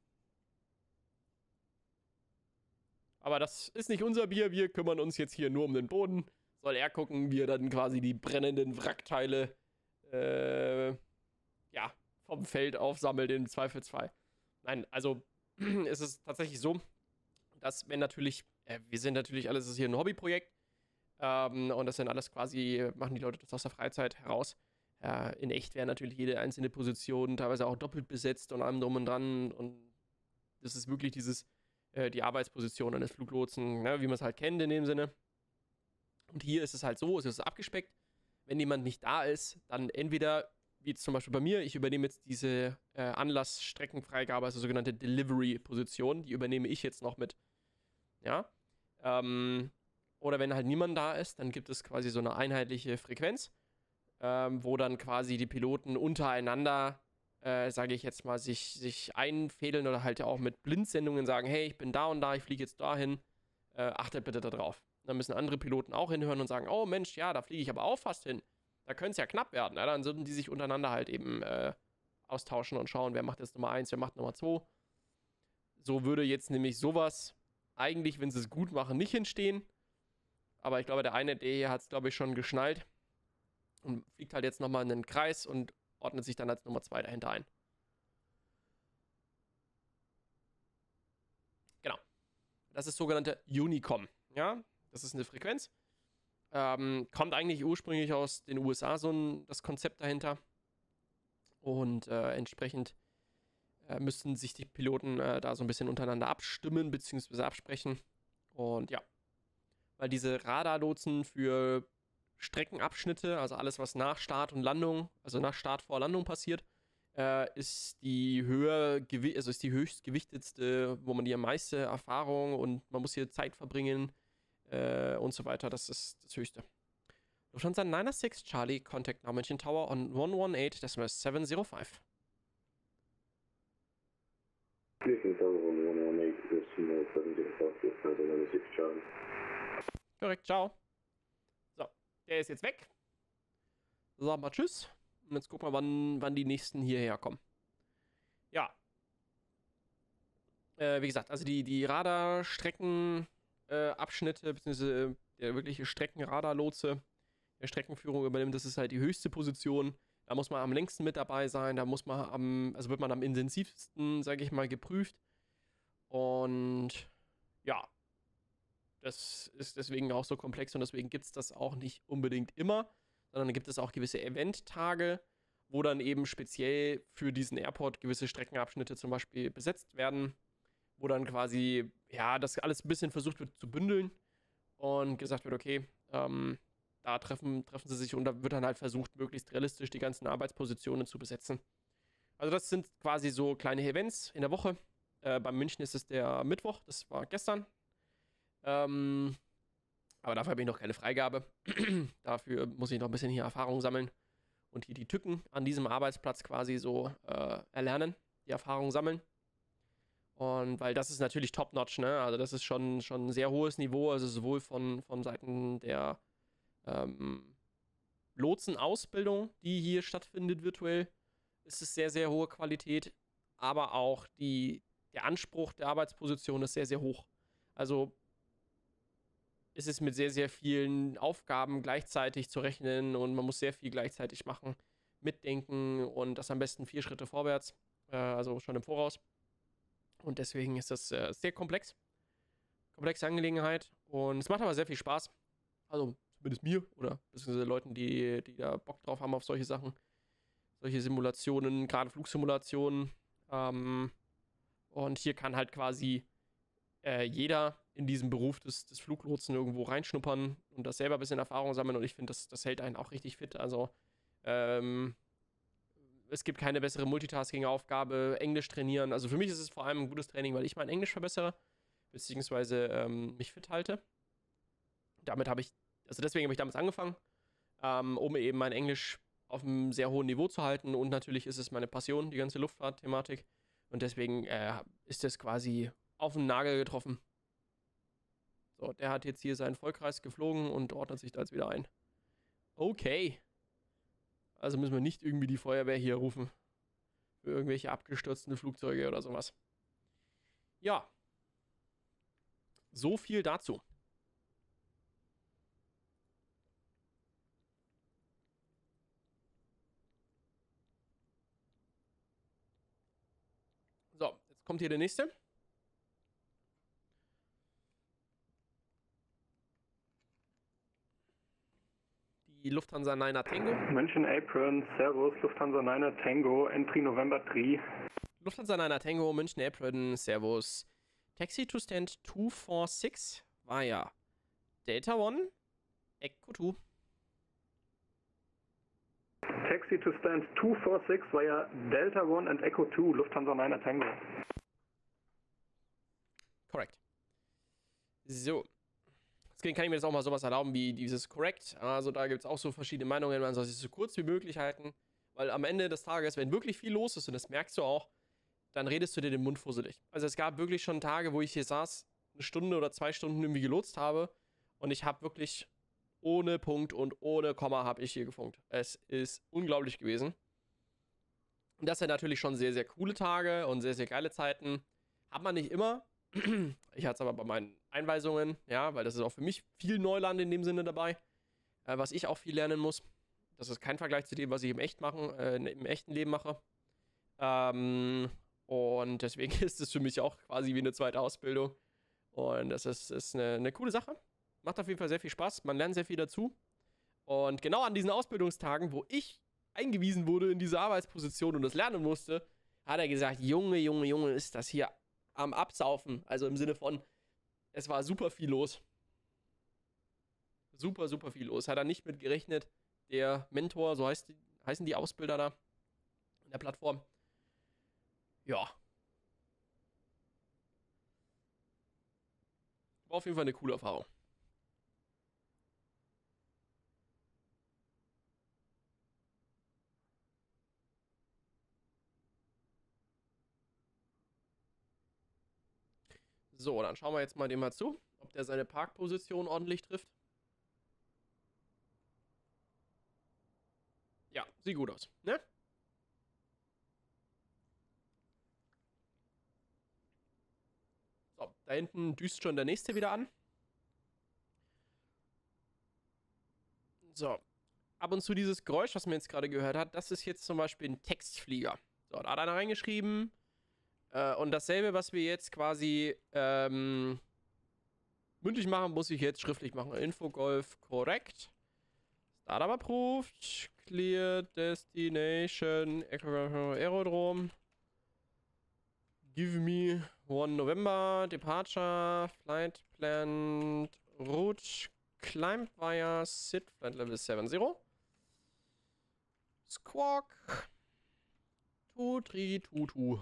Aber das ist nicht unser Bier, wir kümmern uns jetzt hier nur um den Boden. Soll er gucken, wie er dann quasi die brennenden Wrackteile äh, ja, vom Feld aufsammelt im Zweifelsfall. Nein, also ist es tatsächlich so, dass wenn natürlich, äh, wir sind natürlich alles, das ist hier ein Hobbyprojekt ähm, und das sind alles quasi, machen die Leute das aus der Freizeit heraus. Äh, in echt wäre natürlich jede einzelne Position teilweise auch doppelt besetzt und allem drum und dran und das ist wirklich dieses die Arbeitsposition eines Fluglotsen, ne, wie man es halt kennt in dem Sinne. Und hier ist es halt so, es ist abgespeckt. Wenn jemand nicht da ist, dann entweder, wie jetzt zum Beispiel bei mir, ich übernehme jetzt diese äh, Anlassstreckenfreigabe, also sogenannte Delivery-Position, die übernehme ich jetzt noch mit. Ja. Ähm, oder wenn halt niemand da ist, dann gibt es quasi so eine einheitliche Frequenz, ähm, wo dann quasi die Piloten untereinander, äh, sage ich jetzt mal, sich, sich einfädeln oder halt auch mit Blindsendungen sagen, hey, ich bin da und da, ich fliege jetzt dahin, äh, achtet bitte da drauf. Dann müssen andere Piloten auch hinhören und sagen, oh Mensch, ja, da fliege ich aber auch fast hin. Da könnte es ja knapp werden. Ja? Dann sollten die sich untereinander halt eben äh, austauschen und schauen, wer macht jetzt Nummer eins, wer macht Nummer zwei. So würde jetzt nämlich sowas eigentlich, wenn sie es gut machen, nicht entstehen. Aber ich glaube, der eine, der hier hat es, glaube ich, schon geschnallt und fliegt halt jetzt nochmal in den Kreis und ordnet sich dann als Nummer zwei dahinter ein. Genau. Das ist sogenannte Unicom. Ja, das ist eine Frequenz. Ähm, kommt eigentlich ursprünglich aus den U S A, so ein, das Konzept dahinter. Und äh, entsprechend äh, müssten sich die Piloten äh, da so ein bisschen untereinander abstimmen bzw. absprechen. Und ja, weil diese Radarlotsen für Streckenabschnitte, also alles, was nach Start und Landung, also nach Start vor Landung passiert, äh, ist die höher, also ist die höchstgewichtetste, wo man die am meiste Erfahrung und man muss hier Zeit verbringen äh, und so weiter. Das ist das Höchste. Lufthansa nine six Charlie, contact now München Tower on one one eight decimal seven zero five. München Tower on one one eight decimal seven zero five, Lufthansa nine six Charlie. Korrekt, ciao. So, der ist jetzt weg. Sag mal tschüss. Und jetzt gucken wir, wann, wann die nächsten hierher kommen. Ja. Äh, wie gesagt, also die, die Radarstreckenabschnitte, äh, Abschnitte, beziehungsweise der wirkliche Streckenradarlotse, der Streckenführung übernimmt, das ist halt die höchste Position. Da muss man am längsten mit dabei sein, da muss man am, also wird man am intensivsten, sage ich mal, geprüft. Und ja, das ist deswegen auch so komplex und deswegen gibt es das auch nicht unbedingt immer, sondern gibt es auch gewisse Eventtage, wo dann eben speziell für diesen Airport gewisse Streckenabschnitte zum Beispiel besetzt werden, wo dann quasi, ja, das alles ein bisschen versucht wird zu bündeln und gesagt wird, okay, ähm, da treffen, treffen sie sich und da wird dann halt versucht, möglichst realistisch die ganzen Arbeitspositionen zu besetzen. Also das sind quasi so kleine Events in der Woche. Äh, bei München ist es der Mittwoch, das war gestern. Ähm, aber dafür habe ich noch keine Freigabe. Dafür muss ich noch ein bisschen hier Erfahrung sammeln und hier die Tücken an diesem Arbeitsplatz quasi so äh, erlernen, die Erfahrung sammeln. Und weil das ist natürlich top-notch, ne? Also das ist schon, schon ein sehr hohes Niveau, also sowohl von, von Seiten der ähm, Lotsenausbildung, die hier stattfindet virtuell, ist es sehr, sehr hohe Qualität, aber auch die, der Anspruch der Arbeitsposition ist sehr, sehr hoch. Also ist es mit sehr, sehr vielen Aufgaben gleichzeitig zu rechnen und man muss sehr viel gleichzeitig machen, mitdenken und das am besten vier Schritte vorwärts, äh, also schon im Voraus. Und deswegen ist das äh, sehr komplex, komplexe Angelegenheit und es macht aber sehr viel Spaß, also zumindest mir oder beziehungsweise Leuten, die, die da Bock drauf haben auf solche Sachen, solche Simulationen, gerade Flugsimulationen. Ähm, und hier kann halt quasi äh, jeder in diesem Beruf des, des Fluglotsen irgendwo reinschnuppern und das selber ein bisschen Erfahrung sammeln und ich finde, das, das hält einen auch richtig fit. Also ähm, es gibt keine bessere Multitasking-Aufgabe, Englisch trainieren. Also für mich ist es vor allem ein gutes Training, weil ich mein Englisch verbessere, beziehungsweise ähm, mich fit halte. Damit habe ich, also deswegen habe ich damals angefangen, ähm, um eben mein Englisch auf einem sehr hohen Niveau zu halten und natürlich ist es meine Passion, die ganze Luftfahrt-Thematik und deswegen äh, ist das quasi auf den Nagel getroffen. So, der hat jetzt hier seinen Vollkreis geflogen und ordnet sich da jetzt wieder ein. Okay. Also müssen wir nicht irgendwie die Feuerwehr hier rufen. Für irgendwelche abgestürzten Flugzeuge oder sowas. Ja. So viel dazu. So, jetzt kommt hier der nächste. Die Lufthansa Niner Tango. München Apron, Servus, Lufthansa Niner Tango, Entry November drei. Lufthansa Niner Tango, München Apron, Servus. Taxi to stand two four six via Delta One, Echo zwei. Taxi to stand two four six via Delta one and Echo two, Lufthansa niner Tango. Korrekt. So. Deswegen kann ich mir jetzt auch mal sowas erlauben wie dieses korrekt. Also da gibt es auch so verschiedene Meinungen. Man soll sich so kurz wie möglich halten. Weil am Ende des Tages, wenn wirklich viel los ist, und das merkst du auch, dann redest du dir den Mund fusselig. Also es gab wirklich schon Tage, wo ich hier saß, eine Stunde oder zwei Stunden irgendwie gelotst habe. Und ich habe wirklich ohne Punkt und ohne Komma habe ich hier gefunkt. Es ist unglaublich gewesen. Und das sind natürlich schon sehr, sehr coole Tage und sehr, sehr geile Zeiten. Hat man nicht immer. Ich hatte es aber bei meinen Einweisungen, ja, weil das ist auch für mich viel Neuland in dem Sinne dabei, äh, was ich auch viel lernen muss. Das ist kein Vergleich zu dem, was ich im, echt machen, äh, im echten Leben mache. Ähm, und deswegen ist es für mich auch quasi wie eine zweite Ausbildung. Und das ist, ist eine, eine coole Sache. Macht auf jeden Fall sehr viel Spaß. Man lernt sehr viel dazu. Und genau an diesen Ausbildungstagen, wo ich eingewiesen wurde in diese Arbeitsposition und das lernen musste, hat er gesagt, Junge, Junge, Junge, ist das hier am Absaufen. Also im Sinne von, es war super viel los. Super, super viel los. Hat er nicht mit gerechnet. Der Mentor, so heißt die, heißen die Ausbilder da in der Plattform. Ja. War auf jeden Fall eine coole Erfahrung. So, dann schauen wir jetzt mal dem mal zu, ob der seine Parkposition ordentlich trifft. Ja, sieht gut aus, ne? So, da hinten düst schon der nächste wieder an. So, ab und zu dieses Geräusch, was man jetzt gerade gehört hat, das ist jetzt zum Beispiel ein Textflieger. So, da hat einer reingeschrieben. Äh, und dasselbe, was wir jetzt quasi ähm, mündlich machen, muss ich jetzt schriftlich machen. Infogolf korrekt. Startup approved. Clear Destination Aerodrome. Give me one November. Departure. Flight planned. Route. Climb via S I T. Flight level seven zero. Squawk. Two, three, two, two.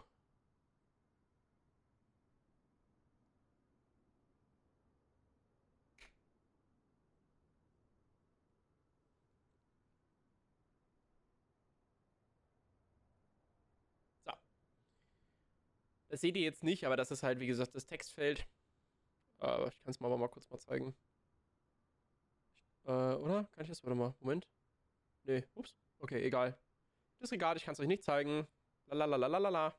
Das seht ihr jetzt nicht, aber das ist halt, wie gesagt, das Textfeld. Äh, ich kann es mal, mal kurz mal zeigen. Äh, oder? Kann ich das? Warte mal. Moment. Nee, ups. Okay, egal. Disregard, ich kann es euch nicht zeigen. Lalalalalalala.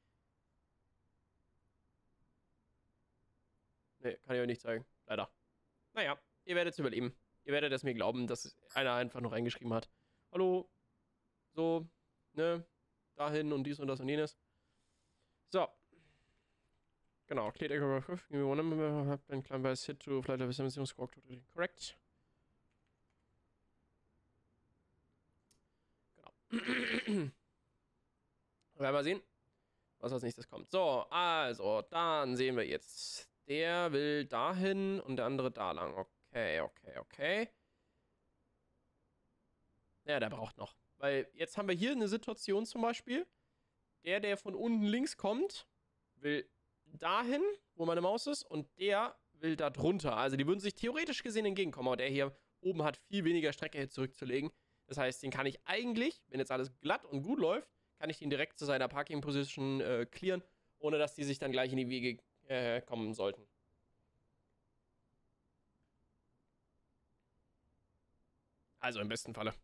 Nee, kann ich euch nicht zeigen. Leider. Naja, ihr werdet es überleben. Ihr werdet es mir glauben, dass einer einfach noch reingeschrieben hat. Hallo. So, ne? Dahin und dies und das und jenes. So. Genau, cleared aircraft, give me one number, have been climbed by S I T to flight level seven zero, squawk totally correct. Genau. Wir werden mal sehen, was als nächstes kommt. So, also, dann sehen wir jetzt. Der will dahin und der andere da lang. Okay, okay, okay. Ja, der braucht noch. Weil jetzt haben wir hier eine Situation zum Beispiel. Der, der von unten links kommt, will dahin, wo meine Maus ist, und der will da drunter. Also die würden sich theoretisch gesehen entgegenkommen, aber der hier oben hat viel weniger Strecke hier zurückzulegen. Das heißt, den kann ich eigentlich, wenn jetzt alles glatt und gut läuft, kann ich den direkt zu seiner Parking Position äh, clearen, ohne dass die sich dann gleich in die Wege äh, kommen sollten. Also im besten Falle.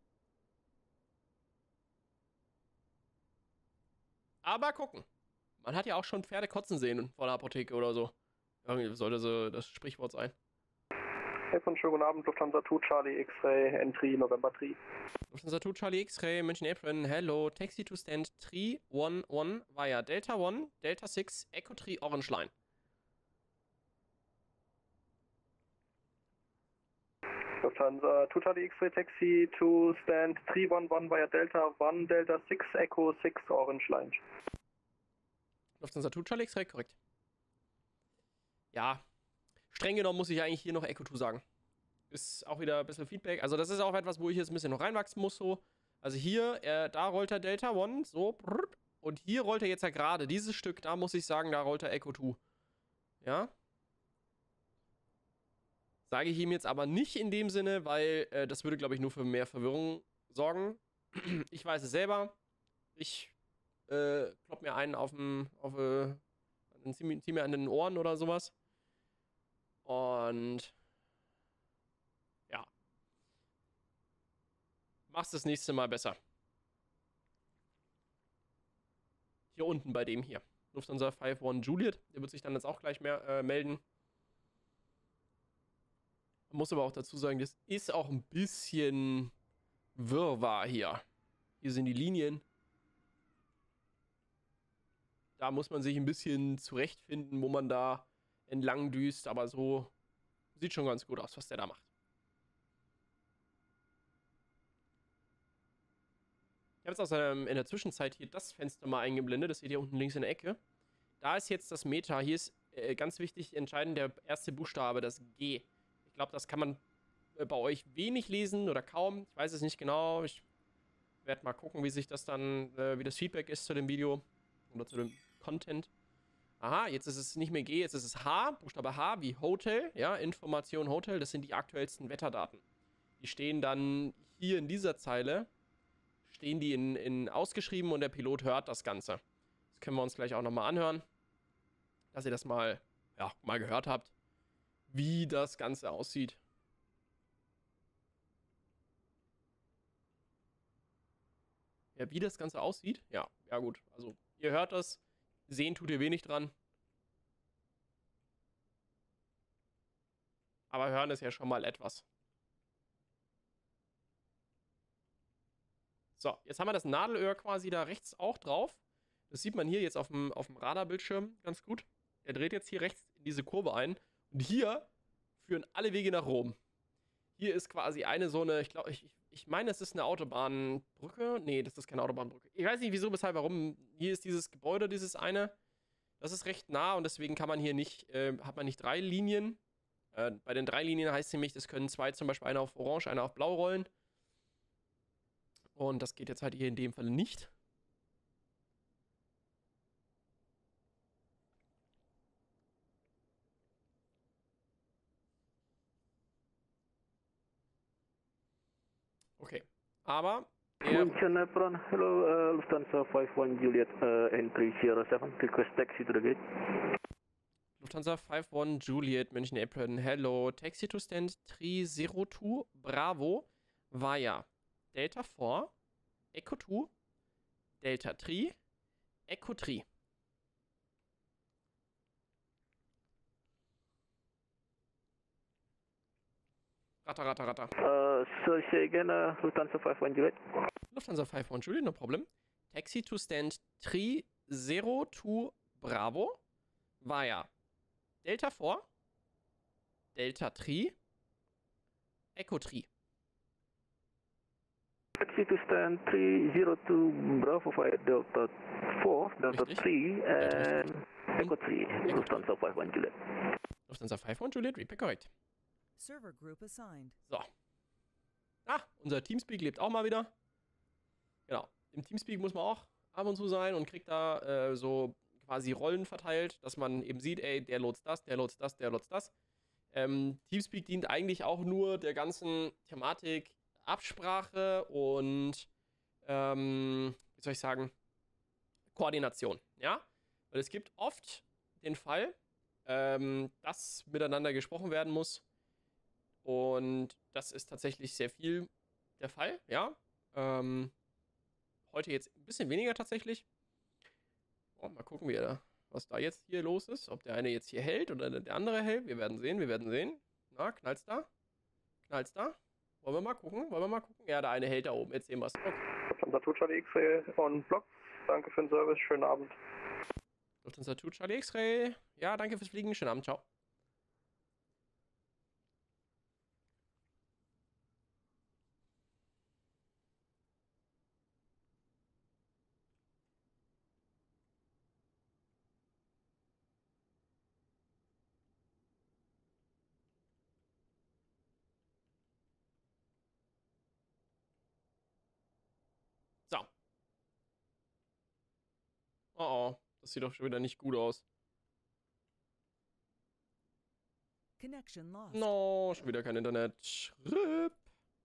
Aber gucken. Man hat ja auch schon Pferde kotzen sehen vor der Apotheke oder so. Irgendwie sollte so das Sprichwort sein. Hey, von schönen guten Abend, Lufthansa zwei, Charlie X-Ray, Entry, November drei. Lufthansa zwei, Charlie X-Ray, München Apron, hello, Taxi to stand three one one via Delta one, Delta six, Echo three, Orange Line. Lufthansa zwei, Charlie X-Ray, Taxi to stand three one one via Delta one, Delta six, Echo six, Orange Line. Lufthansa zwei, Charlie X-Ray, korrekt. Ja, streng genommen muss ich eigentlich hier noch Echo zwei sagen. ist auch wieder ein bisschen Feedback. Also das ist auch etwas, wo ich jetzt ein bisschen noch reinwachsen muss, so. Also hier, äh, da rollt er Delta One, so. Und hier rollt er jetzt ja gerade dieses Stück, da muss ich sagen, da rollt er Echo zwei. Ja. Sage ich ihm jetzt aber nicht in dem Sinne, weil äh, das würde, glaube ich, nur für mehr Verwirrung sorgen. Ich weiß es selber. Ich äh, klopp mir einen auf dem, auf äh, zieh, zieh mir an den Ohren oder sowas. Und ja. Mach's das nächste Mal besser. Hier unten bei dem hier. Lufthansa fünf eins Juliet. Der wird sich dann jetzt auch gleich mehr äh, melden. Man muss aber auch dazu sagen, das ist auch ein bisschen Wirrwarr hier. Hier sind die Linien. Da muss man sich ein bisschen zurechtfinden, wo man da entlang düst. Aber so sieht schon ganz gut aus, was der da macht. Ich habe jetzt aus ähm, in der Zwischenzeit hier das Fenster mal eingeblendet. Das seht ihr unten links in der Ecke. Da ist jetzt das Meta. Hier ist äh, ganz wichtig, entscheidend der erste Buchstabe, das G. Ich glaube, das kann man äh, bei euch wenig lesen oder kaum. Ich weiß es nicht genau. Ich werde mal gucken, wie sich das dann, äh, wie das Feedback ist zu dem Video oder zu dem Content. Aha, jetzt ist es nicht mehr G, jetzt ist es H. Buchstabe H wie Hotel. Ja, Information Hotel. Das sind die aktuellsten Wetterdaten. Die stehen dann hier in dieser Zeile. Stehen die in, in ausgeschrieben und der Pilot hört das Ganze. Das können wir uns gleich auch nochmal anhören. Dass ihr das mal, ja, mal gehört habt, wie das Ganze aussieht. Ja, wie das Ganze aussieht? Ja, ja gut. Also, ihr hört das. Sehen tut ihr wenig dran. Aber hören ist ja schon mal etwas. So, jetzt haben wir das Nadelöhr quasi da rechts auch drauf. Das sieht man hier jetzt auf dem, auf dem Radarbildschirm ganz gut. Er dreht jetzt hier rechts in diese Kurve ein. Und hier führen alle Wege nach Rom. Hier ist quasi eine so eine, ich glaube, ich, ich meine, es ist eine Autobahnbrücke. Nee, das ist keine Autobahnbrücke. Ich weiß nicht, wieso, weshalb, warum. Hier ist dieses Gebäude, dieses eine. Das ist recht nah und deswegen kann man hier nicht, äh, hat man nicht drei Linien. Äh, bei den drei Linien heißt es nämlich, das können zwei zum Beispiel, eine auf Orange, eine auf Blau rollen. Und das geht jetzt halt hier in dem Fall nicht. Okay, aber München Apron, hello, uh, Lufthansa fünf eins Juliet, uh, entry zero seven, request taxi to the gate. Lufthansa fünf eins Juliet, München Apron, hello, taxi to stand three zero two, Bravo, via Delta four, Echo two, Delta three, Echo three. Ratter, ratter, ratter. Uh, so say again, uh, Lufthansa fünf eins Juliet. Lufthansa fünf eins Juliet, no problem. Taxi to stand three zero two, Bravo, via Delta four, Delta three, Echo three. Taxi to stand three zero two, Bravo via Delta four, Delta three, and Echo three, Lufthansa fünf eins Juliet. Lufthansa fünf eins Juliet, repeat correct. Server group assigned. So. Ah, unser Teamspeak lebt auch mal wieder. Genau. Im Teamspeak muss man auch ab und zu sein und kriegt da äh, so quasi Rollen verteilt, dass man eben sieht, ey, der lotst das, der lotst das, der lotst das. Ähm, Teamspeak dient eigentlich auch nur der ganzen Thematik Absprache und, ähm, wie soll ich sagen, Koordination, ja? Weil es gibt oft den Fall, ähm, dass miteinander gesprochen werden muss. Und das ist tatsächlich sehr viel der Fall, ja. Ähm, heute jetzt ein bisschen weniger tatsächlich. Oh, mal gucken, wie er, was da jetzt hier los ist. Ob der eine jetzt hier hält oder der andere hält. Wir werden sehen, wir werden sehen. Na, knallt's da? Knallt's da? Wollen wir mal gucken? Wollen wir mal gucken? Ja, der eine hält da oben. Jetzt sehen wir es. Okay. Lufthansa zwei Charlie X-Ray on Block. Danke für den Service. Schönen Abend. Lufthansa zwei Charlie X-Ray. Ja, danke fürs Fliegen. Schönen Abend. Ciao. Das sieht doch schon wieder nicht gut aus. Connection lost. No, schon wieder kein Internet. R I P.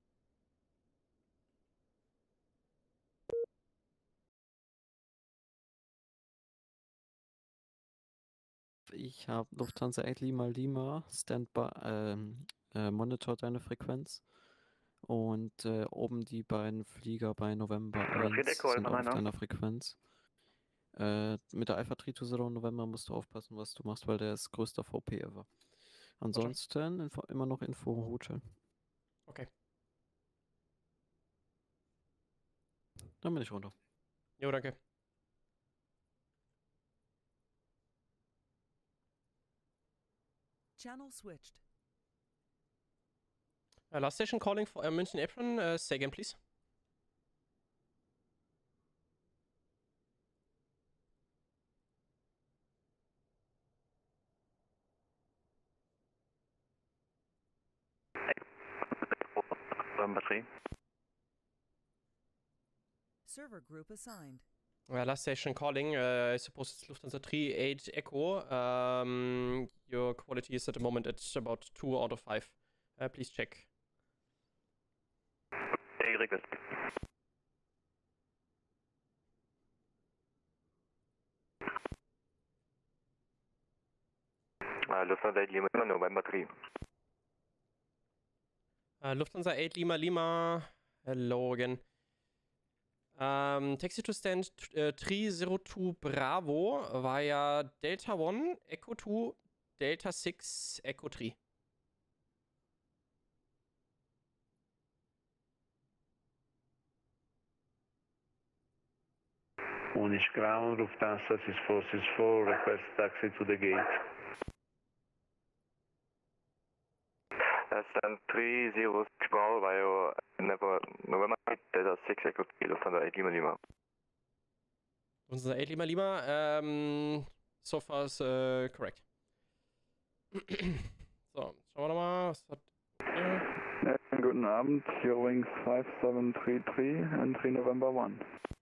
Ich habe Lufthansa acht Lima Lima, Standby, ähm, äh, monitor deine Frequenz. Und äh, oben die beiden Flieger bei November Ja, vier eins Echo, sind Alpha auf neun, deiner Frequenz. Äh, mit der Alpha drei zwei null November musst du aufpassen, was du machst, weil der ist größter V P ever. Ansonsten Info, immer noch Info Hotel. Okay. Dann bin ich runter. Jo, danke. Channel switched. Uh, last station calling for uh, München Apron. Uh, say again, please. November three. Server group assigned. Uh, last station calling. Uh, I suppose it's Lufthansa three eight Echo. Um, your quality is at the moment at about two out of five. Uh, please check. Hey, request. Uh, Lufthansa eight Lima November three. Uh, Lufthansa eight Lima Lima. Hello again. Um, taxi to stand uh, three zero two Bravo via Delta one, Echo two, Delta six, Echo three. Munich ground, Lufthansa six four six four, request taxi to the gate. Uh, stand three zero six Bravo via Never, November Delta six Echo three, Lufthansa eight Lima Lima. Lufthansa eight Lima Lima, um, so far is uh, correct. So, schauen wir nochmal, was hat... Ja, guten Abend, Eurowings five seven three three, entry November one.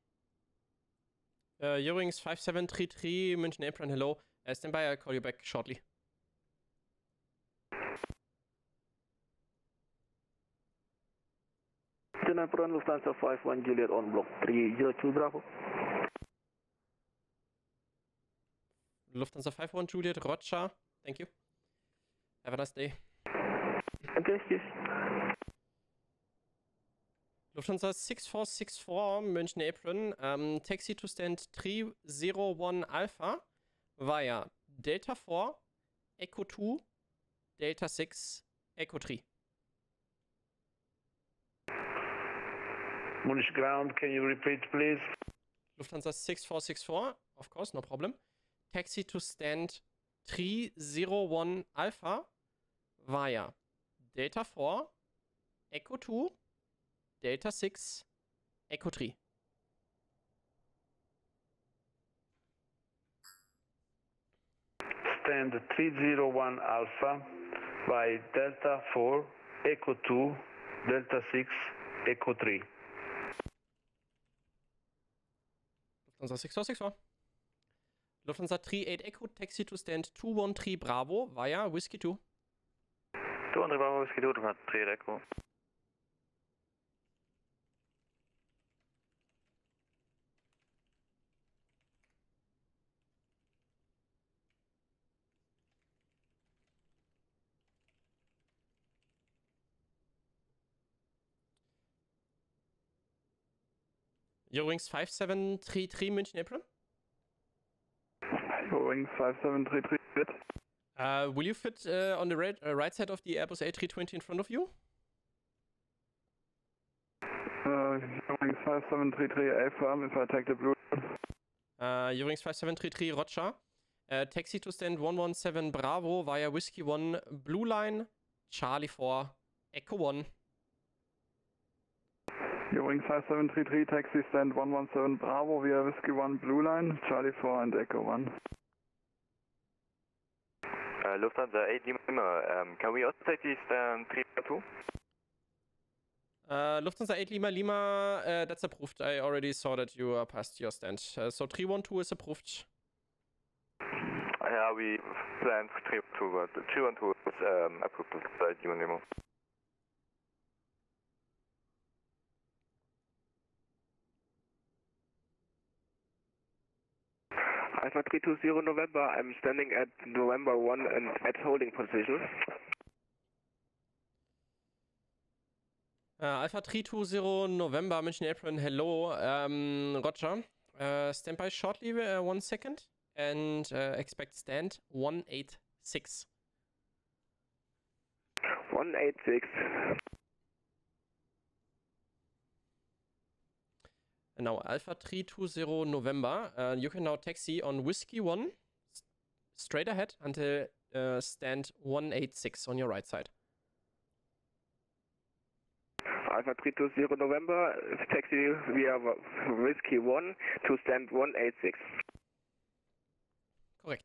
Uh, Eurowings five seven three three, München Apron, hello. Uh, stand by, I'll call you back shortly. München Apron, Lufthansa five one Juliet on block three zero two Bravo. Lufthansa five one Juliet, Roger. Thank you. Have a nice day. Okay, yes. Lufthansa six four six four, München Apron. Um, taxi to stand three zero one Alpha via Delta four, Echo two, Delta six, Echo three. Munich ground, can you repeat, please? Lufthansa six four six four, of course, no problem. Taxi to stand three zero one Alpha via Delta four, Echo two, Delta six, Echo three. Stand three zero one Alpha by Delta four, Echo two, Delta six, Echo three. Lufthansa six four six four. Lufthansa three eight Echo, taxi to stand two one three Bravo via Whiskey two. two one three Bravo, Whiskey two, Lufthansa three eight Echo. Eurowings five seven three three München Apron. Eurowings five seven three three, fit. Uh, will you fit uh, on the right, uh, right side of the Airbus A three twenty in front of you? Uh, Eurowings five seven three three Alpha, if I take the blue. Uh, Eurowings five seven three three Roger. Uh, taxi to stand one one seven Bravo via Whiskey one, Blue Line, Charlie four, Echo one. Eurowings five seven three three, taxi stand one one seven Bravo via Whiskey one, Blue Line, Charlie four and Echo one. Uh, Lufthansa eight Lima Lima, um, can we also take the stand three two? Uh, Lufthansa eight Lima Lima, uh, that's approved. I already saw that you are past your stand. Uh, so three one two is approved. Yeah, we planned three two, but three one two is um, approved by Unimo. Alpha three two zero November, I'm standing at November one and at holding position. Uh, Alpha three two zero November, München Apron, hello. Um, Roger. Uh, stand by shortly, uh, one second. And uh, expect stand one eight six. one eight six. Now, Alpha three two zero November, uh, you can now taxi on Whiskey one straight ahead until uh, stand one eight six on your right side. Alpha three two zero November, taxi via Whiskey one to stand one eight six. Korrekt.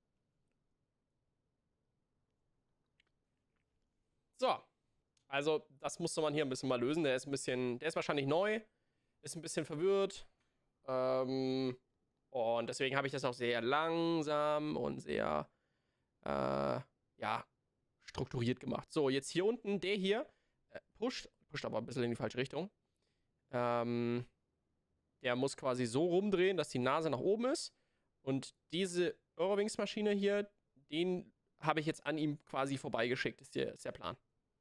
So, also das musste man hier ein bisschen mal lösen. Der ist ein bisschen, der ist wahrscheinlich neu, ist ein bisschen verwirrt. Ähm, und deswegen habe ich das auch sehr langsam und sehr, äh, ja, strukturiert gemacht. So, jetzt hier unten, der hier, äh, pusht, pusht aber ein bisschen in die falsche Richtung. Ähm, der muss quasi so rumdrehen, dass die Nase nach oben ist. Und diese Eurowings-Maschine hier, den habe ich jetzt an ihm quasi vorbeigeschickt, ist der, ist der Plan.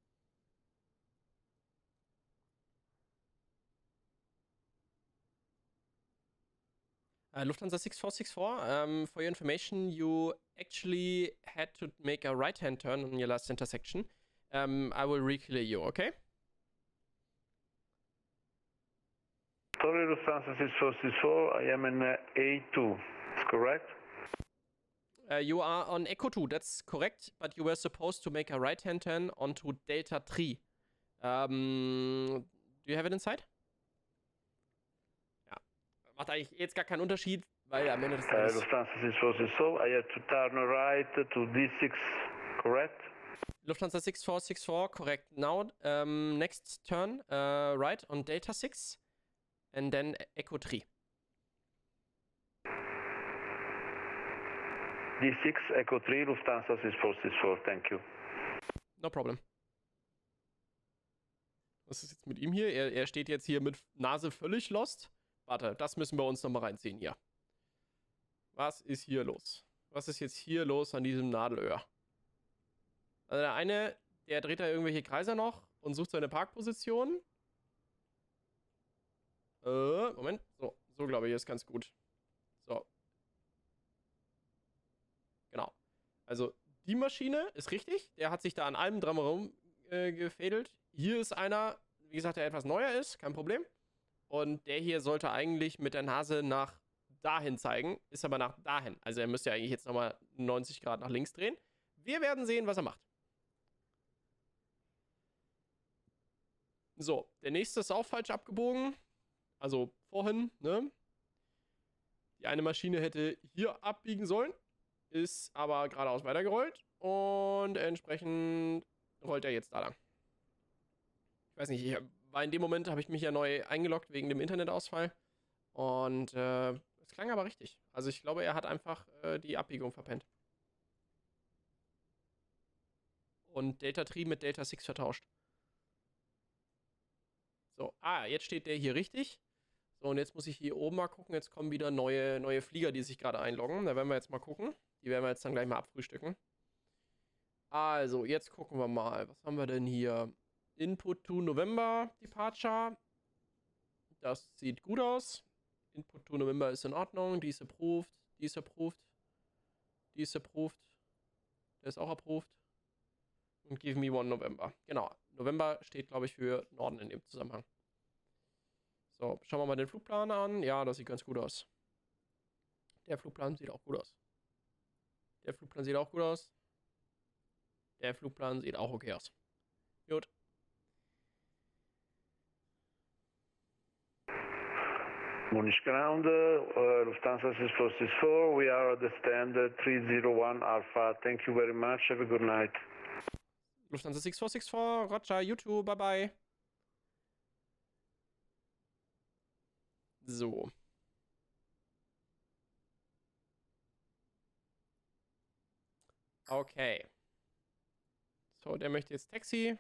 Uh, Lufthansa six four six four, um, for your information, you actually had to make a right-hand turn on your last intersection. Um, I will re-clear you, okay? Sorry, Lufthansa six four six four, I am in uh, A two, is correct? Uh, you are on Echo two, that's correct, but you were supposed to make a right-hand turn onto Delta three. Um, do you have it inside? Ja, macht eigentlich jetzt gar keinen Unterschied, weil am Ende des Tages... Uh, Lufthansa six four six four, I have to turn right to D six, correct? Lufthansa six four six four, correct. Now, um, next turn, uh, right on Delta six, and then Echo three. D six, Echo three, Lufthansa six four six four, thank you. No problem. Was ist jetzt mit ihm hier? Er, er steht jetzt hier mit Nase völlig lost. Warte, das müssen wir uns nochmal reinziehen hier. Was ist hier los? Was ist jetzt hier los an diesem Nadelöhr? Also der eine, der dreht da irgendwelche Kreise noch und sucht seine Parkposition. Äh, Moment. So, so glaube ich, ist ganz gut. So. Genau. Also, die Maschine ist richtig. Der hat sich da an allem dran herum äh, gefädelt. Hier ist einer, wie gesagt, der etwas neuer ist. Kein Problem. Und der hier sollte eigentlich mit der Nase nach dahin zeigen. Ist aber nach dahin. Also, er müsste ja eigentlich jetzt nochmal neunzig Grad nach links drehen. Wir werden sehen, was er macht. So, der nächste ist auch falsch abgebogen. Also, vorhin, ne? Die eine Maschine hätte hier abbiegen sollen. Ist aber geradeaus weitergerollt und entsprechend rollt er jetzt da lang. Ich weiß nicht, ich war in dem Moment, habe ich mich ja neu eingeloggt wegen dem Internetausfall und äh, es klang aber richtig. Also ich glaube, er hat einfach äh, die Abbiegung verpennt. Und Delta drei mit Delta sechs vertauscht. So, ah, jetzt steht der hier richtig. So, und jetzt muss ich hier oben mal gucken. Jetzt kommen wieder neue, neue Flieger, die sich gerade einloggen. Da werden wir jetzt mal gucken. Die werden wir jetzt dann gleich mal abfrühstücken. Also, jetzt gucken wir mal. Was haben wir denn hier? Input to November Departure. Das sieht gut aus. Input to November ist in Ordnung. Die ist approved. Die ist approved. Die ist approved. Der ist auch approved. Und give me one November. Genau. November steht, glaube ich, für Norden in dem Zusammenhang. So, schauen wir mal den Flugplan an. Ja, das sieht ganz gut aus. Der Flugplan sieht auch gut aus. Der Flugplan sieht auch gut aus. Der Flugplan sieht auch okay aus. Gut. Munich Ground, uh, Lufthansa six four six four, we are at the stand uh, three zero one Alpha. Thank you very much, have a good night. Lufthansa six four six four, Roger, YouTube, bye bye. So. Okay. So, der möchte jetzt Taxi.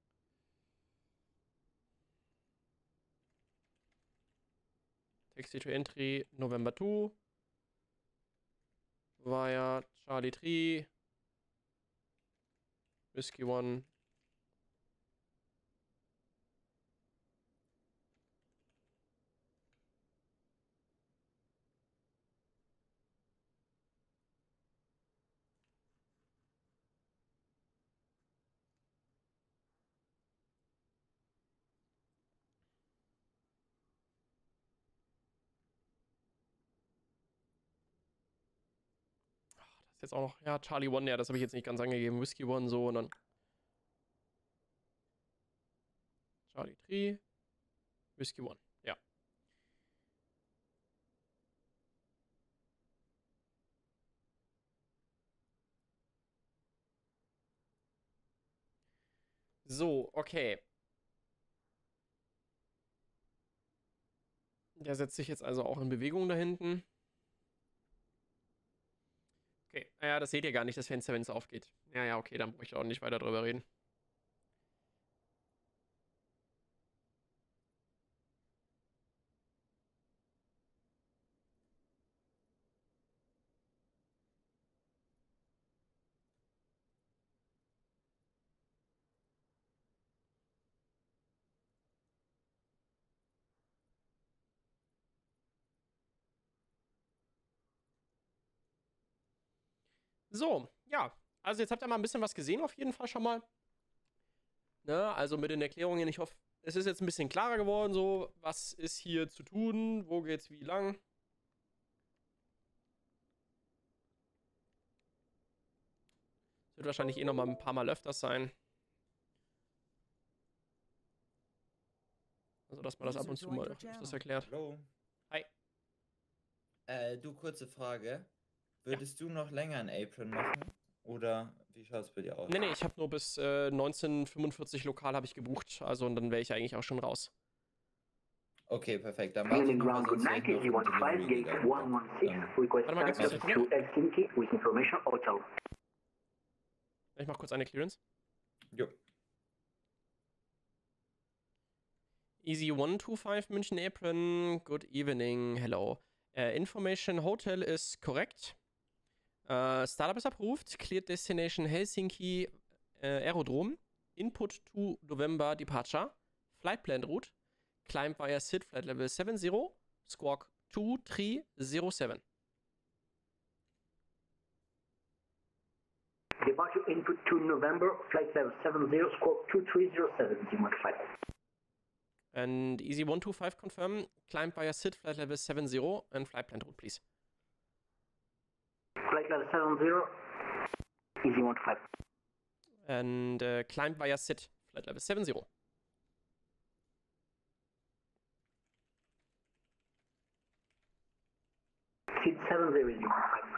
Taxi to entry, November two. Via Charlie three. Whiskey one. Das ist jetzt auch noch, ja, Charlie One, ja, das habe ich jetzt nicht ganz angegeben. Whiskey One, so, und dann Charlie three, Whiskey One, ja. So, okay. Der setzt sich jetzt also auch in Bewegung da hinten. Okay, naja, das seht ihr gar nicht, das Fenster, wenn es aufgeht. Ja, ja, okay, dann brauche ich auch nicht weiter drüber reden. So, ja. Also jetzt habt ihr mal ein bisschen was gesehen, auf jeden Fall schon mal. Ne, also mit den Erklärungen, ich hoffe, es ist jetzt ein bisschen klarer geworden, so, was ist hier zu tun, wo geht's wie lang. Das wird wahrscheinlich eh noch mal ein paar Mal öfters sein. Also, dass man das ab und zu mal das erklärt. Hallo. Hi. Äh, du, kurze Frage. Würdest ja. du noch länger ein Apron machen? Oder wie schaut es bei dir aus? Nee, nee, ich habe nur bis äh, neunzehnhundertfünfundvierzig lokal habe ich gebucht. Also, und dann wäre ich eigentlich auch schon raus. Okay, perfekt. Dann warte ich noch mal, sonst wäre ich noch ein Delivery gegangen. Warte mal, ganz kurz. Ich mach kurz eine Clearance. Jo. Easy one two five München Apron. Good evening. Hello. Uh, information hotel is correct. Uh, startup is approved. Cleared destination Helsinki uh, Aerodrome. Input to November departure. Flight plan route. Climb via S I D flight level seven zero. Squawk two three zero seven. Departure input to November, flight level seven zero, squawk two three zero seven, Zimmer flight. And Easy one two five confirm, climb via S I D flight level seven zero and flight plan route, please. Flight level seven zero, Easy one two five. And uh, climb via S I D flight level seven zero. S I D seven zero, Easy one two five.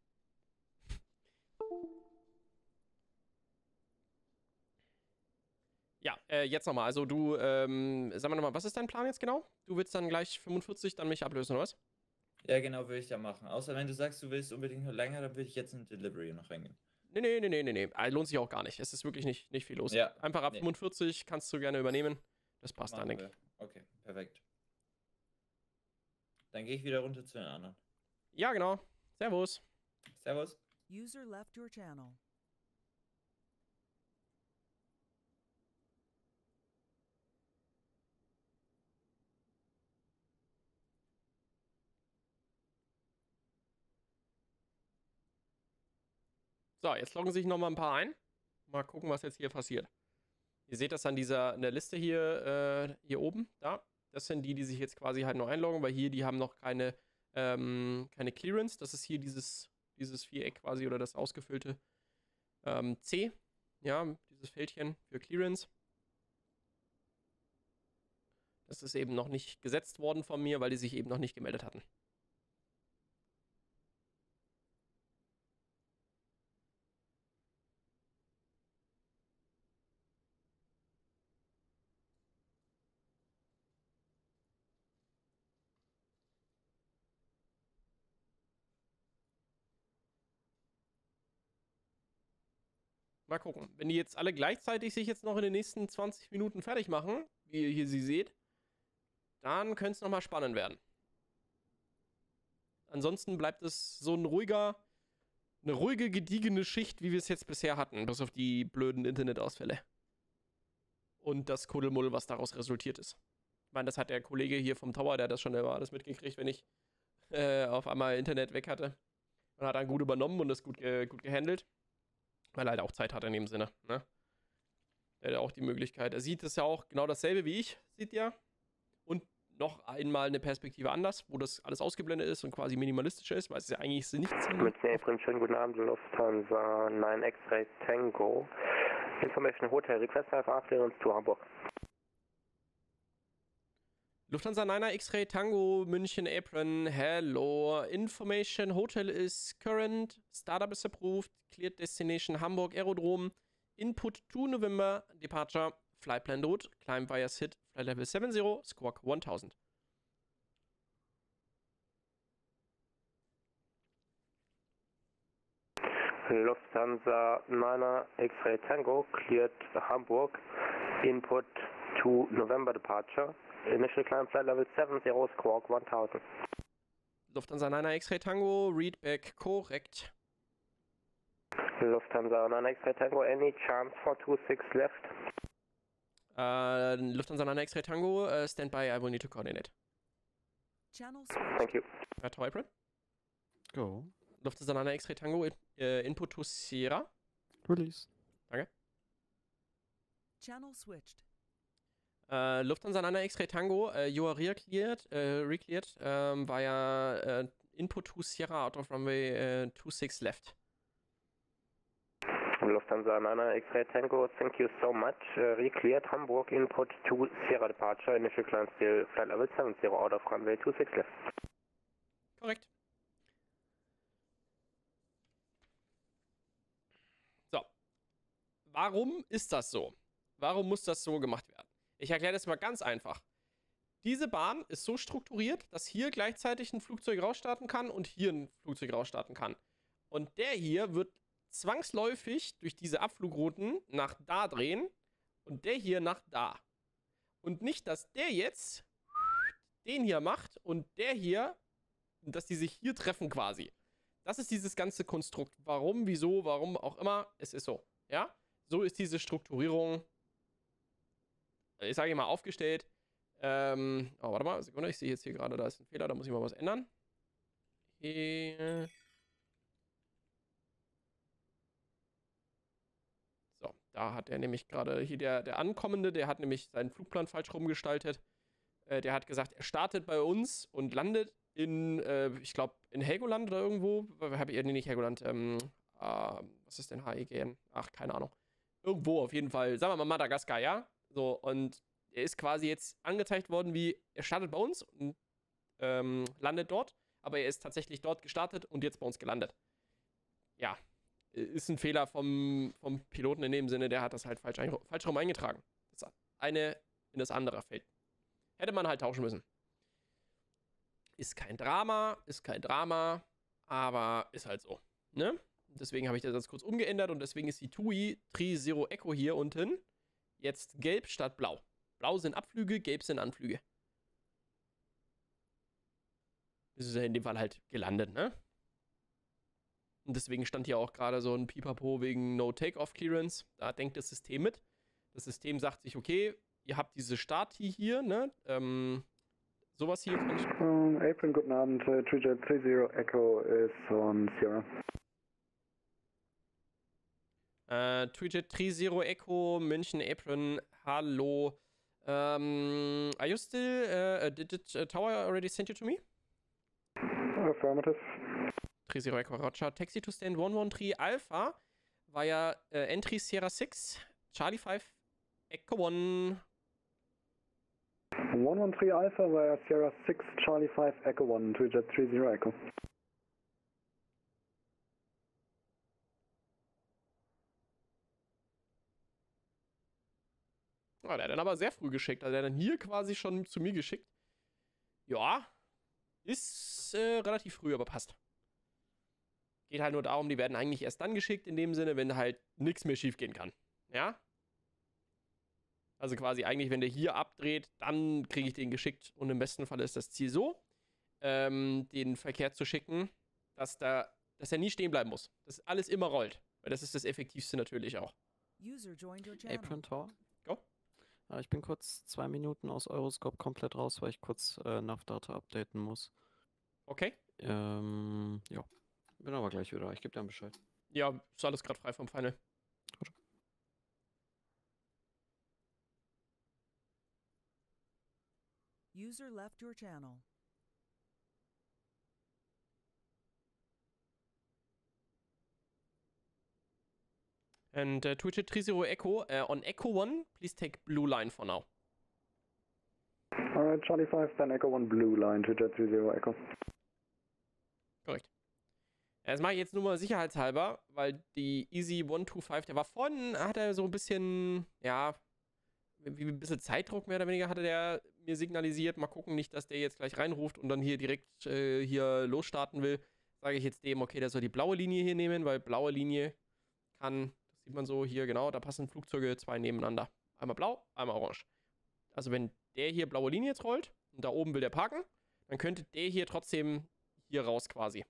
Ja, äh, jetzt nochmal. Also du, ähm, sag mal nochmal, was ist dein Plan jetzt genau? Du willst dann gleich fünfundvierzig dann mich ablösen, oder was? Ja, genau, würde ich ja machen. Außer wenn du sagst, du willst unbedingt nur länger, dann würde ich jetzt in Delivery noch reingehen. Nee, nee, nee, nee, nee, nee. Also lohnt sich auch gar nicht. Es ist wirklich nicht, nicht viel los. Ja. Einfach ab nee. fünfundvierzig kannst du gerne übernehmen. Das passt dann, denke ich. Okay, perfekt. Dann gehe ich wieder runter zu den anderen. Ja, genau. Servus. Servus. User left your channel. So, jetzt loggen sich noch mal ein paar ein. Mal gucken, was jetzt hier passiert. Ihr seht das an dieser in der Liste hier, äh, hier oben, da. Das sind die, die sich jetzt quasi halt nur einloggen, weil hier, die haben noch keine, ähm, keine Clearance. Das ist hier dieses, dieses Viereck quasi oder das ausgefüllte ähm, C. Ja, dieses Fältchen für Clearance. Das ist eben noch nicht gesetzt worden von mir, weil die sich eben noch nicht gemeldet hatten. Mal gucken. Wenn die jetzt alle gleichzeitig sich jetzt noch in den nächsten zwanzig Minuten fertig machen, wie ihr hier sie seht, dann könnte es nochmal spannend werden. Ansonsten bleibt es so ein ruhiger, eine ruhige, gediegene Schicht, wie wir es jetzt bisher hatten, bis auf die blöden Internetausfälle. Und das Kuddelmuddel, was daraus resultiert ist. Ich meine, das hat der Kollege hier vom Tower, der hat das schon immer alles mitgekriegt, wenn ich äh, auf einmal Internet weg hatte. Und hat dann gut übernommen und das gut, ge gut gehandelt. Weil er halt auch Zeit hat in dem Sinne, ne? Er hat auch die Möglichkeit. Er sieht es ja auch genau dasselbe wie ich, sieht ihr. Und noch einmal eine Perspektive anders, wo das alles ausgeblendet ist und quasi minimalistischer ist, weil es ja eigentlich nichts... Mit April, schönen guten Abend, Lufthansa nine X-Ray Tango. Information Hotel, Request five afternoons to Hamburg. Lufthansa niner X-Ray Tango, München Apron, hello. Information Hotel is current, Startup is approved, cleared destination Hamburg Aerodrom, input to November, departure, flight plan route, climb via S I T, flight level seven zero, squawk one thousand. Lufthansa niner X-Ray Tango, cleared Hamburg, input to November departure, initial climb flight level seven zero, squawk one thousand. Lufthansa niner X-Ray Tango, readback korrekt. Lufthansa niner X-Ray Tango, any chance for two six left? Uh, Lufthansa niner X-Ray Tango, uh, stand by, I will need to coordinate. Channel Thank you. Uh, Tower Apron. Go. Lufthansa niner X-Ray Tango, uh, input to Sierra. Release. Danke. Channel switched. Uh, Lufthansa niner X-Ray Tango, uh, you are re-cleared, uh, re-cleared um, via uh, input to Sierra out of runway uh, two six left. Lufthansa niner X-Ray Tango, thank you so much. Uh, re-cleared Hamburg, input to Sierra departure, initial climb still flight level seven zero out of runway two six left. Korrekt. So. Warum ist das so? Warum muss das so gemacht werden? Ich erkläre das mal ganz einfach. Diese Bahn ist so strukturiert, dass hier gleichzeitig ein Flugzeug rausstarten kann und hier ein Flugzeug rausstarten kann. Und der hier wird zwangsläufig durch diese Abflugrouten nach da drehen und der hier nach da. Und nicht, dass der jetzt den hier macht und der hier, dass die sich hier treffen quasi. Das ist dieses ganze Konstrukt. Warum, wieso, warum auch immer, es ist so. Ja? So ist diese Strukturierung, ich sage mal, aufgestellt. Ähm, oh, warte mal, Sekunde, ich sehe jetzt hier gerade, da ist ein Fehler, da muss ich mal was ändern. Hier. So, da hat er nämlich gerade, hier der, der Ankommende, der hat nämlich seinen Flugplan falsch rumgestaltet. Äh, der hat gesagt, er startet bei uns und landet in, äh, ich glaube, in Helgoland oder irgendwo. Habe ich, nee, nicht Helgoland, ähm, äh, was ist denn H E G N? Ach, keine Ahnung. Irgendwo auf jeden Fall, sagen wir mal Madagaskar, ja? So, und er ist quasi jetzt angezeigt worden, wie er startet bei uns und ähm, landet dort, aber er ist tatsächlich dort gestartet und jetzt bei uns gelandet. Ja, ist ein Fehler vom, vom Piloten in dem Sinne, der hat das halt falsch, falsch rum eingetragen. Das eine in das andere fällt. Hätte man halt tauschen müssen. Ist kein Drama, ist kein Drama, aber ist halt so, ne? Deswegen habe ich das jetzt kurz umgeändert und deswegen ist die T U I drei Zero Echo hier unten jetzt gelb statt blau. Blau sind Abflüge, gelb sind Anflüge. Das ist ja in dem Fall halt gelandet, ne? Und deswegen stand hier auch gerade so ein Pipapo wegen No Takeoff Clearance. Da denkt das System mit. Das System sagt sich, okay, ihr habt diese Start-T hier, ne? Ähm, sowas hier kann ich... Um, Apron, guten Abend. Uh, TrueJet drei Zero Echo is on Sierra. Äh, TrueJet drei Zero Echo, München Apron, hallo. Um, are you still, uh, did, did uh, Tower already send you to me? Affirmative. drei Zero Echo, Roger. Taxi to stand one one three Alpha via uh, entry Sierra six, Charlie five, Echo one. one one three Alpha via Sierra six, Charlie five, Echo one, TrueJet drei Zero Echo. Oh, der hat dann aber sehr früh geschickt. Also der hat dann hier quasi schon zu mir geschickt. Ja, ist äh, relativ früh, aber passt. Geht halt nur darum, die werden eigentlich erst dann geschickt, in dem Sinne, wenn halt nichts mehr schief gehen kann. Ja? Also quasi eigentlich, wenn der hier abdreht, dann kriege ich den geschickt. Und im besten Fall ist das Ziel so, ähm, den Verkehr zu schicken, dass, da, dass er nie stehen bleiben muss. Dass alles immer rollt. Weil das ist das Effektivste natürlich auch. Apron Tower. Go. Äh, ich bin kurz zwei Minuten aus Euroscope komplett raus, weil ich kurz äh, Nav-Data updaten muss. Okay. Ähm, ja. Bin aber gleich wieder. Ich gebe dir Bescheid. Ja, ist alles gerade frei vom Final. Gut. User left your channel. And uh, Twitch three zero Echo, uh, on Echo one, please take blue line for now. Alright, Charlie five, then Echo one blue line to Jet three zero Echo. Korrekt. Das mache ich jetzt nur mal sicherheitshalber, weil die Easy one two five, der war vorhin, hat er so ein bisschen, ja, wie ein bisschen Zeitdruck mehr oder weniger hatte der mir signalisiert. Mal gucken, nicht, dass der jetzt gleich reinruft und dann hier direkt äh, hier losstarten will. Sage ich jetzt dem, okay, der soll die blaue Linie hier nehmen, weil blaue Linie kann, das sieht man so hier, genau, da passen Flugzeuge zwei nebeneinander. Einmal blau, einmal orange. Also wenn der hier blaue Linie jetzt rollt und da oben will der parken, dann könnte der hier trotzdem hier raus quasi.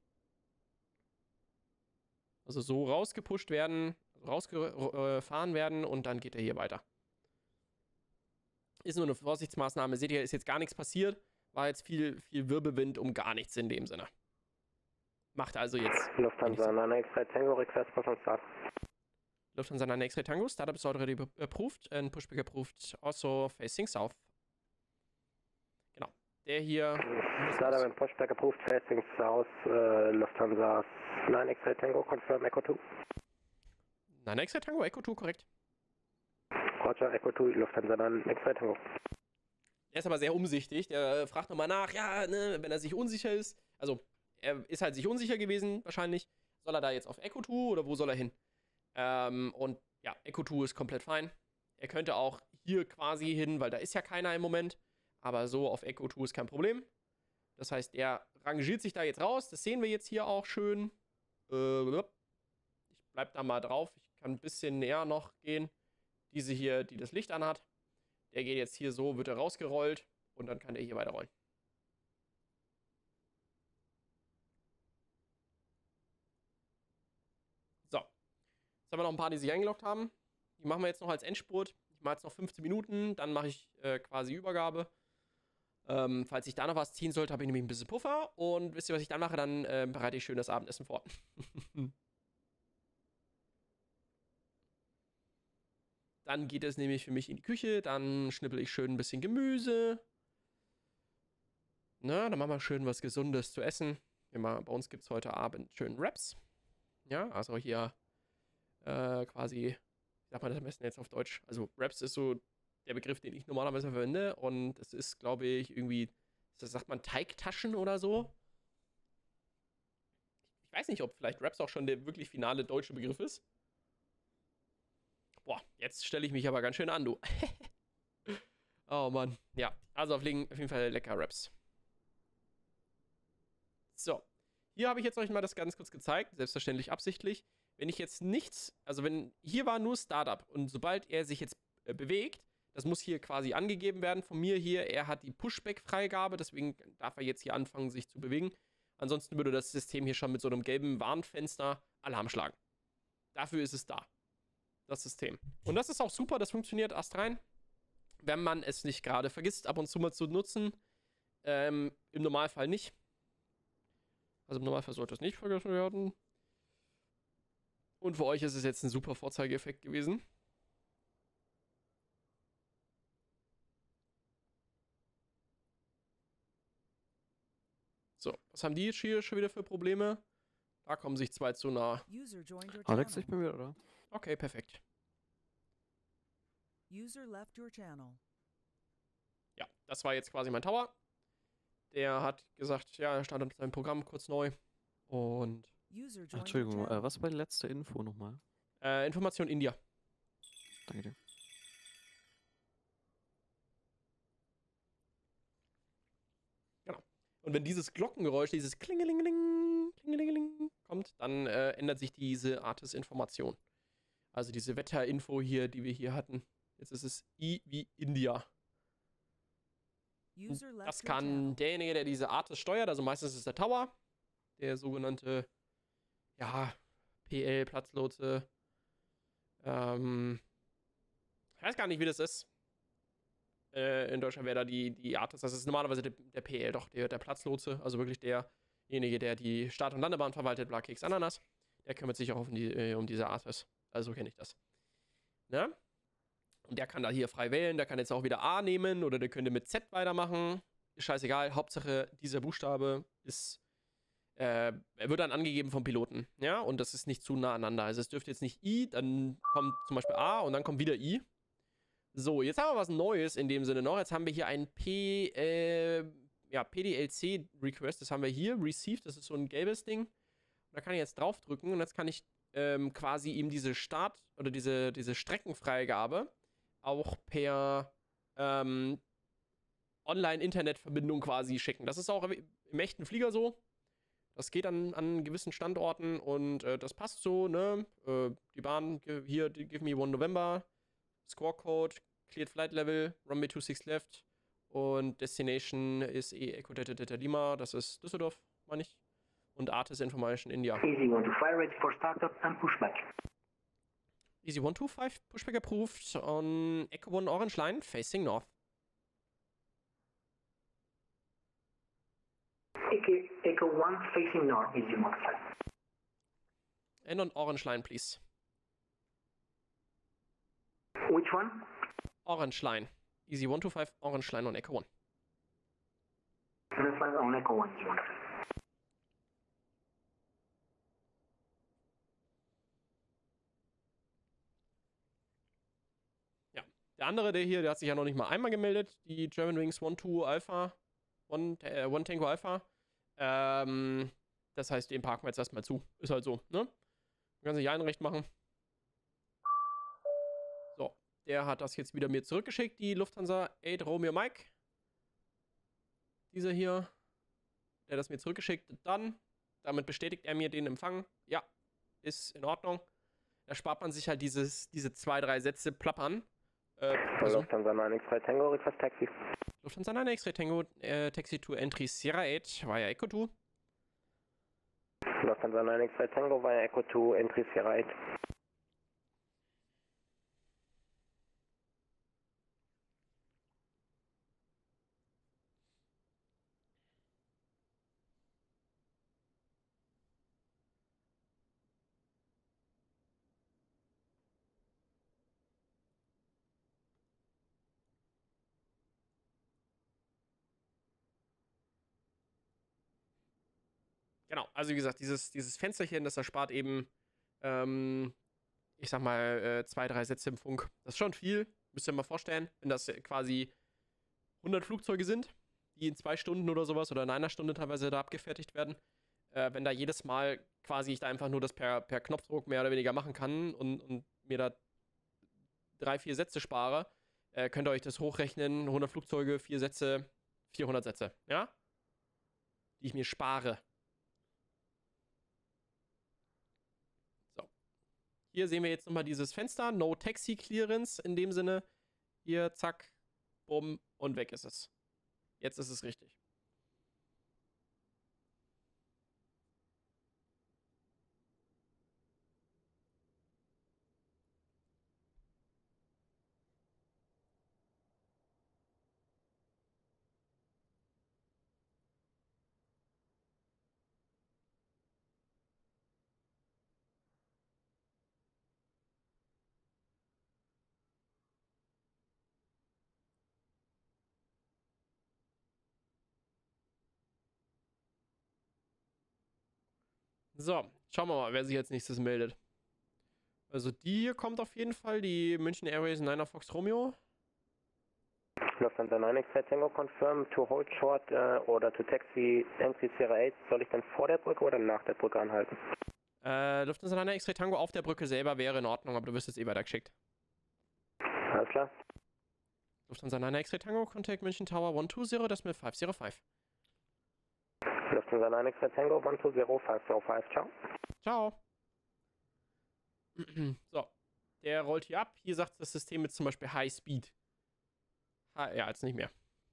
Also so rausgepusht werden, rausgefahren werden und dann geht er hier weiter. Ist nur eine Vorsichtsmaßnahme. Seht ihr, ist jetzt gar nichts passiert. War jetzt viel, viel Wirbelwind um gar nichts in dem Sinne. Macht also jetzt... Lufthansa nine X-Ray Tango, request push on start. Lufthansa nine X-Ray Tango, startup is already approved and pushback approved, also facing south. Genau. Der hier... Startup and pushback approved, facing south, uh, Lufthansa nine X-Ray Tango, confirm Echo two. nine X-Ray Tango, Echo two, korrekt. Roger, Echo two, Lufthansa nine X-Ray Tango. Er ist aber sehr umsichtig. Der fragt nochmal nach, ja, ne, wenn er sich unsicher ist. Also, er ist halt sich unsicher gewesen, wahrscheinlich. Soll er da jetzt auf Echo two oder wo soll er hin? Ähm, und ja, Echo two ist komplett fein. Er könnte auch hier quasi hin, weil da ist ja keiner im Moment. Aber so auf Echo two ist kein Problem. Das heißt, er rangiert sich da jetzt raus. Das sehen wir jetzt hier auch schön. Äh, ich bleib da mal drauf. Ich kann ein bisschen näher noch gehen. Diese hier, die das Licht anhat. Der geht jetzt hier so, wird er rausgerollt. Und dann kann der hier weiterrollen. So. Jetzt haben wir noch ein paar, die sich eingeloggt haben. Die machen wir jetzt noch als Endspurt. Ich mache jetzt noch fünfzehn Minuten. Dann mache ich äh, quasi Übergabe. Ähm, falls ich da noch was ziehen sollte, habe ich nämlich ein bisschen Puffer. Und wisst ihr, was ich dann mache? Dann äh, bereite ich schön das Abendessen vor. Dann geht es nämlich für mich in die Küche. Dann schnippel ich schön ein bisschen Gemüse. Na, dann machen wir schön was Gesundes zu essen. Immer, bei uns gibt es heute Abend schön Wraps. Ja, also hier äh, quasi, wie sagt man das am besten jetzt auf Deutsch? Also Wraps ist so der Begriff, den ich normalerweise verwende. Und es ist, glaube ich, irgendwie, das sagt man Teigtaschen oder so. Ich weiß nicht, ob vielleicht Wraps auch schon der wirklich finale deutsche Begriff ist. Boah, jetzt stelle ich mich aber ganz schön an, du. Oh Mann. Ja, also auf jeden Fall lecker Wraps. So. Hier habe ich jetzt euch mal das ganz kurz gezeigt. Selbstverständlich absichtlich. Wenn ich jetzt nichts, also wenn, hier war nur Startup und sobald er sich jetzt äh, bewegt, das muss hier quasi angegeben werden von mir hier. Er hat die Pushback-Freigabe, deswegen darf er jetzt hier anfangen, sich zu bewegen. Ansonsten würde das System hier schon mit so einem gelben Warnfenster Alarm schlagen. Dafür ist es da. Das System. Und das ist auch super, das funktioniert astrein, wenn man es nicht gerade vergisst, ab und zu mal zu nutzen. Ähm, im Normalfall nicht. Also im Normalfall sollte es nicht vergessen werden. Und für euch ist es jetzt ein super Vorzeigeeffekt gewesen. So, was haben die jetzt hier schon wieder für Probleme? Da kommen sich zwei zu nah. Alex, ich bin wieder da. Okay, perfekt. User left your channel. Ja, das war jetzt quasi mein Tower. Der hat gesagt, ja, er startet sein Programm kurz neu. Und... Ach, Entschuldigung, äh, was war die letzte Info nochmal? Äh, Information India. Danke dir. Genau. Und wenn dieses Glockengeräusch, dieses Klingelingeling, Klingelingeling kommt, dann äh, ändert sich diese Artis-Information. Also diese Wetterinfo hier, die wir hier hatten. Jetzt ist es I wie India. Das kann derjenige, der diese Artis steuert, also meistens ist es der Tower, der sogenannte, ja, P L, Platzlotse. Ähm, ich weiß gar nicht, wie das ist. Äh, in Deutschland wäre da die, die Artis, das ist normalerweise der, der P L, doch, der, der Platzlotse, also wirklich derjenige, der die Start- und Landebahn verwaltet, bla, Keks, Ananas. Der kümmert sich auch um, die, äh, um diese Artis. Also so kenne ich das. Ne? Und der kann da hier frei wählen, der kann jetzt auch wieder A nehmen oder der könnte mit Z weitermachen. Ist scheißegal, Hauptsache dieser Buchstabe ist, äh, er wird dann angegeben vom Piloten, ja, und das ist nicht zu nah aneinander. Also es dürfte jetzt nicht I, dann kommt zum Beispiel A und dann kommt wieder I. So, jetzt haben wir was Neues in dem Sinne noch. Jetzt haben wir hier ein P, äh, ja, P D L C-Request, das haben wir hier, Received, das ist so ein gelbes Ding. Da kann ich jetzt draufdrücken und jetzt kann ich ähm, quasi ihm diese Start- oder diese, diese Streckenfreigabe auch per ähm, Online-Internet-Verbindung quasi schicken. Das ist auch im echten Flieger so. Das geht an, an gewissen Standorten und äh, das passt so, ne? Äh, die Bahn, hier, give me one November, Score Code, Cleared Flight Level, Runway two six left und Destination ist eh Echo Delta Delta Lima, das ist Düsseldorf, meine ich. Und Artis Information India. Easy one two five, ready for startup and pushback. Easy one two five, pushback approved on Echo one Orange Line, facing north. Echo, Echo one, facing north, easy one two five. And on Orange Line, please. Which one? Orange Line. Easy one two five, Orange Line on Echo one. Orange Line on Echo one, easy one two five. Der andere, der hier, der hat sich ja noch nicht mal einmal gemeldet. Die Germanwings one two Alpha. one, äh, one Tango Alpha. Ähm, das heißt, den parken wir jetzt erstmal zu. Ist halt so, ne? Man kann sich ein Recht machen. So, der hat das jetzt wieder mir zurückgeschickt, die Lufthansa acht Romeo Mike. Dieser hier, der hat das mir zurückgeschickt. Dann, damit bestätigt er mir den Empfang. Ja, ist in Ordnung. Da spart man sich halt dieses, diese zwei, drei Sätze plappern. Äh, also, Lufthansa nine X-Ray Tango, request taxi. Lufthansa nine X-Ray Tango, äh, Taxi to Entry Sierra eight via Echo two. Lufthansa nine X-Ray Tango via Echo two, Entry Sierra eight. Genau, also wie gesagt, dieses, dieses Fensterchen, das erspart eben, ähm, ich sag mal, äh, zwei, drei Sätze im Funk. Das ist schon viel, müsst ihr mal vorstellen, wenn das quasi hundert Flugzeuge sind, die in zwei Stunden oder sowas oder in einer Stunde teilweise da abgefertigt werden. Äh, wenn da jedes Mal quasi ich da einfach nur das per, per Knopfdruck mehr oder weniger machen kann und, und mir da drei, vier Sätze spare, äh, könnt ihr euch das hochrechnen, hundert Flugzeuge, vier Sätze, vierhundert Sätze, ja? Die ich mir spare. Hier sehen wir jetzt nochmal dieses Fenster, No Taxi Clearance in dem Sinne. Hier, zack, bumm und weg ist es. Jetzt ist es richtig. So, schauen wir mal, wer sich als nächstes meldet. Also die hier kommt auf jeden Fall, die München Airways niner Fox Romeo. Lufthansa nine X-Ray Tango confirm to hold short uh, oder to taxi Entry Sierra eight. Soll ich dann vor der Brücke oder nach der Brücke anhalten? Äh, Lufthansa niner X-Ray Tango auf der Brücke selber wäre in Ordnung, aber du wirst jetzt eh weitergeschickt. Alles klar. Lufthansa niner X-Ray Tango, Contact München Tower one two zero, Decimal five zero five. Lufthansa nine X-Ray Tango one two zero five zero five, ciao. Ciao. So, der rollt hier ab. Hier sagt das System jetzt zum Beispiel High Speed. Ha, ja, jetzt nicht mehr.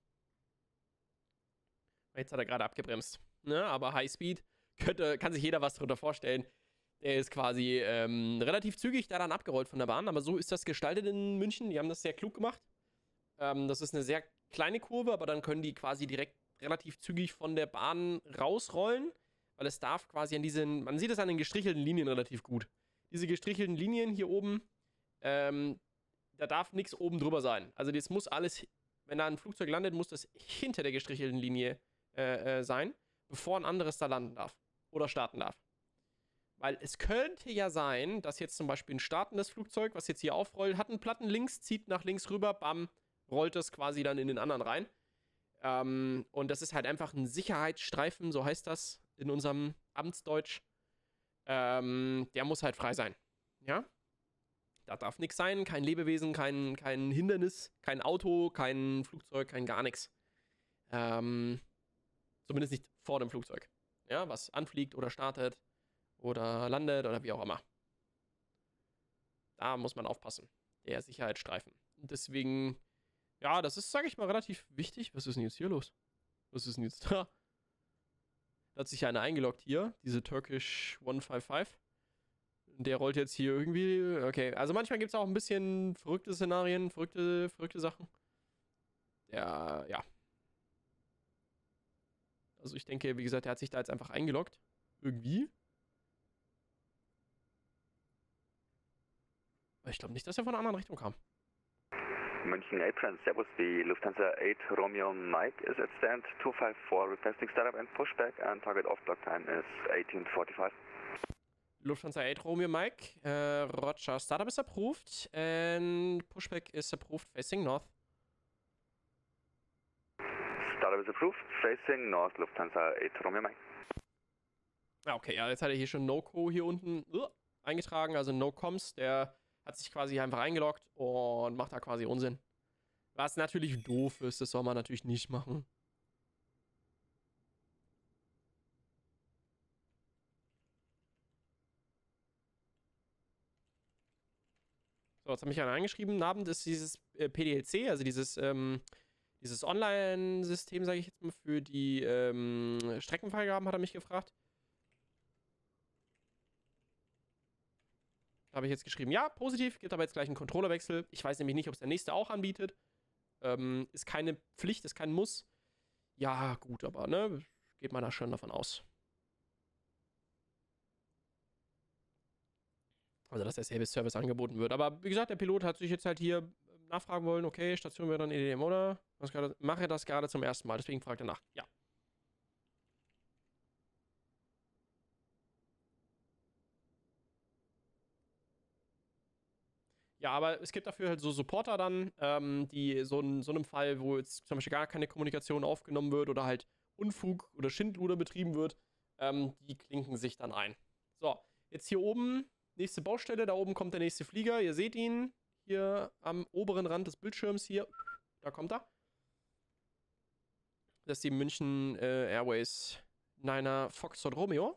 Jetzt hat er gerade abgebremst. Ne? Aber High Speed, könnte, kann sich jeder was darunter vorstellen. Der ist quasi ähm, relativ zügig da dann abgerollt von der Bahn. Aber so ist das gestaltet in München. Die haben das sehr klug gemacht. Ähm, das ist eine sehr kleine Kurve, aber dann können die quasi direkt relativ zügig von der Bahn rausrollen. Weil es darf quasi an diesen, man sieht es an den gestrichelten Linien relativ gut. Diese gestrichelten Linien hier oben, ähm, da darf nichts oben drüber sein. Also das muss alles, wenn da ein Flugzeug landet, muss das hinter der gestrichelten Linie äh, äh, sein, bevor ein anderes da landen darf oder starten darf. Weil es könnte ja sein, dass jetzt zum Beispiel ein startendes Flugzeug, was jetzt hier aufrollt, hat einen Platten links, zieht nach links rüber, bam, rollt es quasi dann in den anderen rein. Ähm, und das ist halt einfach ein Sicherheitsstreifen, so heißt das in unserem Amtsdeutsch. Ähm, der muss halt frei sein. Ja? Da darf nichts sein, kein Lebewesen, kein, kein Hindernis, kein Auto, kein Flugzeug, kein gar nichts. Ähm, zumindest nicht vor dem Flugzeug. Ja, was anfliegt oder startet oder landet oder wie auch immer. Da muss man aufpassen. Der Sicherheitsstreifen. Und deswegen, ja, das ist, sage ich mal, relativ wichtig. Was ist denn jetzt hier los? Was ist denn jetzt da? Da hat sich einer eingeloggt hier, diese Turkish hundertfünfundfünfzig. Der rollt jetzt hier irgendwie, okay, also manchmal gibt es auch ein bisschen verrückte Szenarien, verrückte, verrückte Sachen. Ja, ja. Also ich denke, wie gesagt, er hat sich da jetzt einfach eingeloggt. Irgendwie. Aber ich glaube nicht, dass er von einer anderen Richtung kam. München Apron, Servus, die Lufthansa eight Romeo Mike is at stand two five four, requesting startup and pushback, and target off-block time is eighteen forty-five. Lufthansa eight Romeo Mike, uh, Roger, startup is approved, and pushback is approved facing north. Startup is approved, facing north, Lufthansa eight Romeo Mike. Ah, okay, ja, jetzt hat er hier schon No-Co hier unten uh, eingetragen, also No-Coms, der hat sich quasi einfach eingeloggt und macht da quasi Unsinn. Was natürlich doof ist, das soll man natürlich nicht machen. So, jetzt habe ich einen eingeschrieben. Guten Abend ist dieses äh, P D L C, also dieses, ähm, dieses Online-System, sage ich jetzt mal, für die ähm, Streckenfreigaben, hat er mich gefragt. Habe ich jetzt geschrieben, ja, positiv, gibt aber jetzt gleich einen Controllerwechsel. Ich weiß nämlich nicht, ob es der nächste auch anbietet. Ähm, ist keine Pflicht, ist kein Muss. Ja, gut, aber, ne, geht man da schon davon aus. Also, dass derselbe Service angeboten wird. Aber wie gesagt, der Pilot hat sich jetzt halt hier nachfragen wollen, okay, Station wäre dann E D M, oder? Was grade, mache das gerade zum ersten Mal, deswegen fragt er nach. Ja. Ja, aber es gibt dafür halt so Supporter dann, ähm, die so in so einem Fall, wo jetzt zum Beispiel gar keine Kommunikation aufgenommen wird oder halt Unfug oder Schindluder betrieben wird, ähm, die klinken sich dann ein. So, jetzt hier oben, nächste Baustelle, da oben kommt der nächste Flieger, ihr seht ihn hier am oberen Rand des Bildschirms hier, da kommt er. Das ist die München äh, Airways Niner Foxtrot Romeo.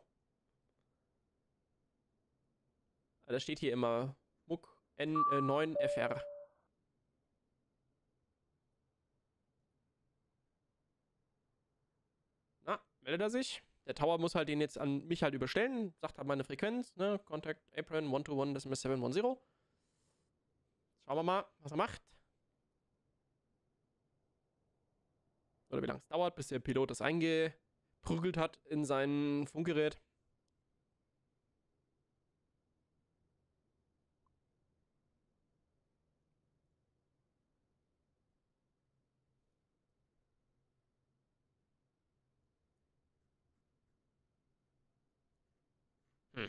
Da steht hier immer Muck N neun F R. Na, meldet er sich? Der Tower muss halt den jetzt an mich halt überstellen. Sagt halt meine Frequenz, ne? Contact Apron one two one decimal seven one zero. Schauen wir mal, was er macht. Oder wie lange es dauert, bis der Pilot das eingeprügelt hat in sein Funkgerät. Hm.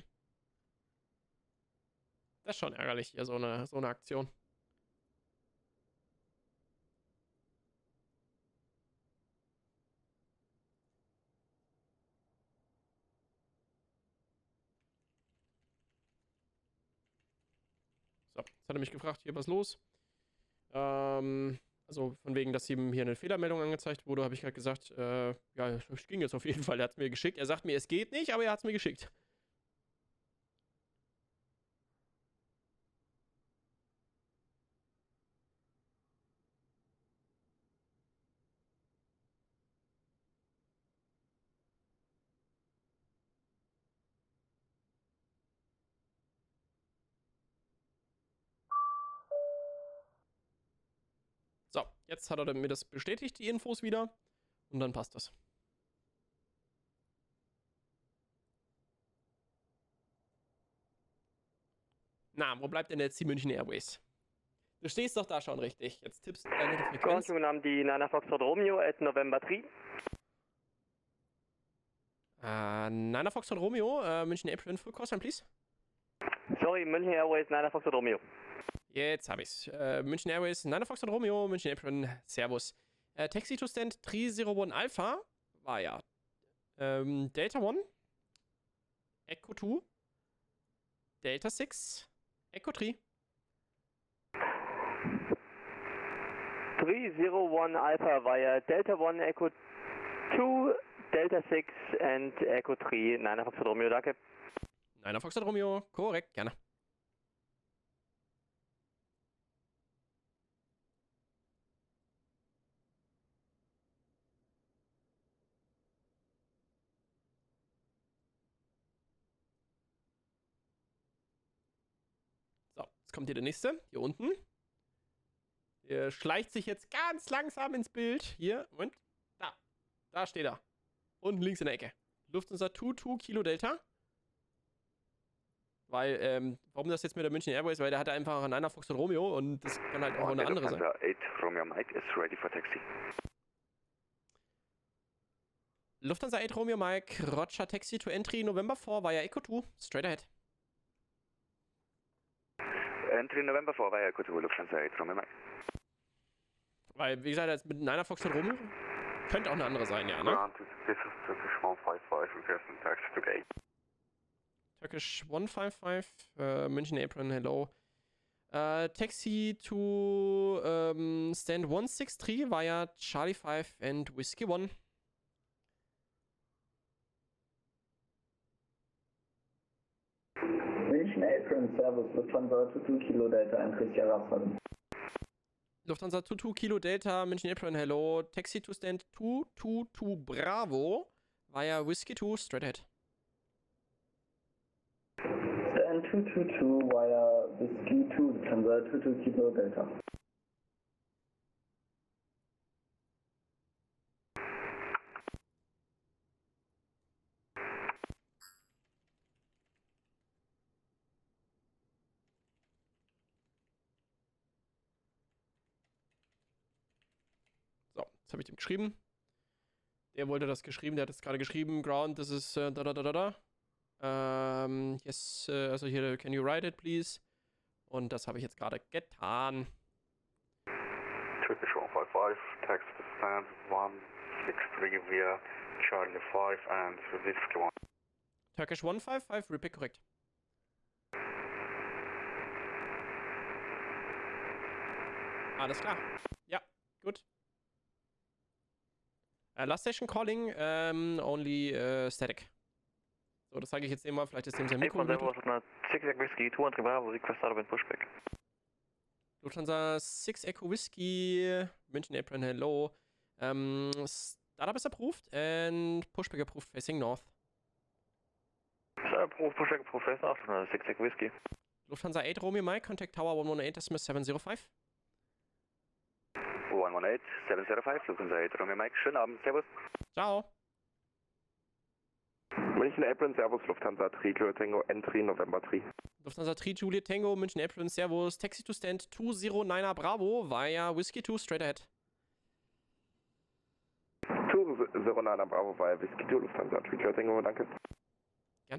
Das ist schon ärgerlich hier, so eine, so eine Aktion. So, jetzt hat er mich gefragt, hier, was ist los? Ähm, also von wegen, dass ihm hier eine Fehlermeldung angezeigt wurde, habe ich gerade gesagt, äh, ja, es ging jetzt auf jeden Fall, er hat es mir geschickt. Er sagt mir, es geht nicht, aber er hat es mir geschickt. So, jetzt hat er mir das bestätigt, die Infos wieder. Und dann passt das. Na, wo bleibt denn jetzt die München Airways? Du stehst doch da schon richtig. Jetzt tippst du deine Frequenz. Ground die Nana Foxtrot Romeo at November three. Äh, Niner Foxtrot Romeo, äh, München Apron, Full Course, please. Sorry, München Airways, Nana Foxtrot Romeo. Jetzt hab ich's. Äh, München Airways, Niner Foxtrot Romeo, München Apron, Servus. Äh, Taxi to Stand three zero one Alpha war ja ähm, Delta one, Echo two, Delta six, Echo three. three zero one Alpha via Delta one, Echo two, Delta six and Echo three, Niner Foxtrot Romeo, danke. Niner Foxtrot Romeo, korrekt, gerne. So, jetzt kommt hier der nächste, hier unten. Der schleicht sich jetzt ganz langsam ins Bild. Hier, Moment. Da. Da steht er. Unten links in der Ecke. Lufthansa two two Kilo Delta. Weil, ähm, warum das jetzt mit der München Airways? Weil der hatte einfach einen Niner Foxtrot Romeo und das kann halt auch eine andere sein. Lufthansa eight Romeo Mike is ready for taxi. Lufthansa eight Romeo Mike, Roger Taxi to Entry November four via Echo two, straight ahead. Entry November four via Echo two, Lufthansa eight Romeo Mike. Weil, wie gesagt, jetzt mit Niner Foxtrot Romeo könnte auch eine andere sein, ja, ne? This is Turkish one five five, requesting taxi to gate. Turkish one five five, äh, München Apron, hello. Äh, Taxi to ähm, Stand one six three via Charlie five and Whiskey one. München Apron, Servus, Lufthansa two two Kilo Delta, Entry Sierra seven. Lufthansa two two Kilo Delta, München Apron, hello. Taxi to Stand two two two Bravo via Whiskey two, straight ahead. Stand two two two via Whiskey two, Lufthansa two two Kilo Delta. So, jetzt habe ich dem geschrieben. Der wollte das geschrieben, der hat es gerade geschrieben. Ground, das ist äh, da da da da da. Ähm, yes, äh, also hier, can you write it, please? Und das habe ich jetzt gerade getan. Turkish one five five, taxi to stand one six three via Charlie five and Whiskey one. Turkish one five five, repeat korrekt. Alles klar. Ja, gut. Uh, last station calling, um, only uh, static. So, das sage ich jetzt dem mal, vielleicht ist dem sein Mikro gemutet. six Echo Whiskey, two hundred Bravo, request out of and pushback. Lufthansa six Echo Whiskey, München Apron, hello. Um, startup is approved and pushback approved facing north. Startup approved, pushback approved facing north, Lufthansa six Echo Whiskey. Lufthansa eight Romeo Mike, contact tower one one eight, decimal seven zero five. one one eight seven zero five, Lufthansa eight Romeo Mike, schönen Abend, servus. Ciao. München Apron, Servus, Lufthansa three Kilo Tango, Entry November three. Lufthansa three Juliet Tango, München Apron, Servus, Taxi to Stand two zero niner Bravo via Whiskey two, straight ahead. two zero niner Bravo via Whiskey two, Lufthansa three Kilo Tango, danke. Gern.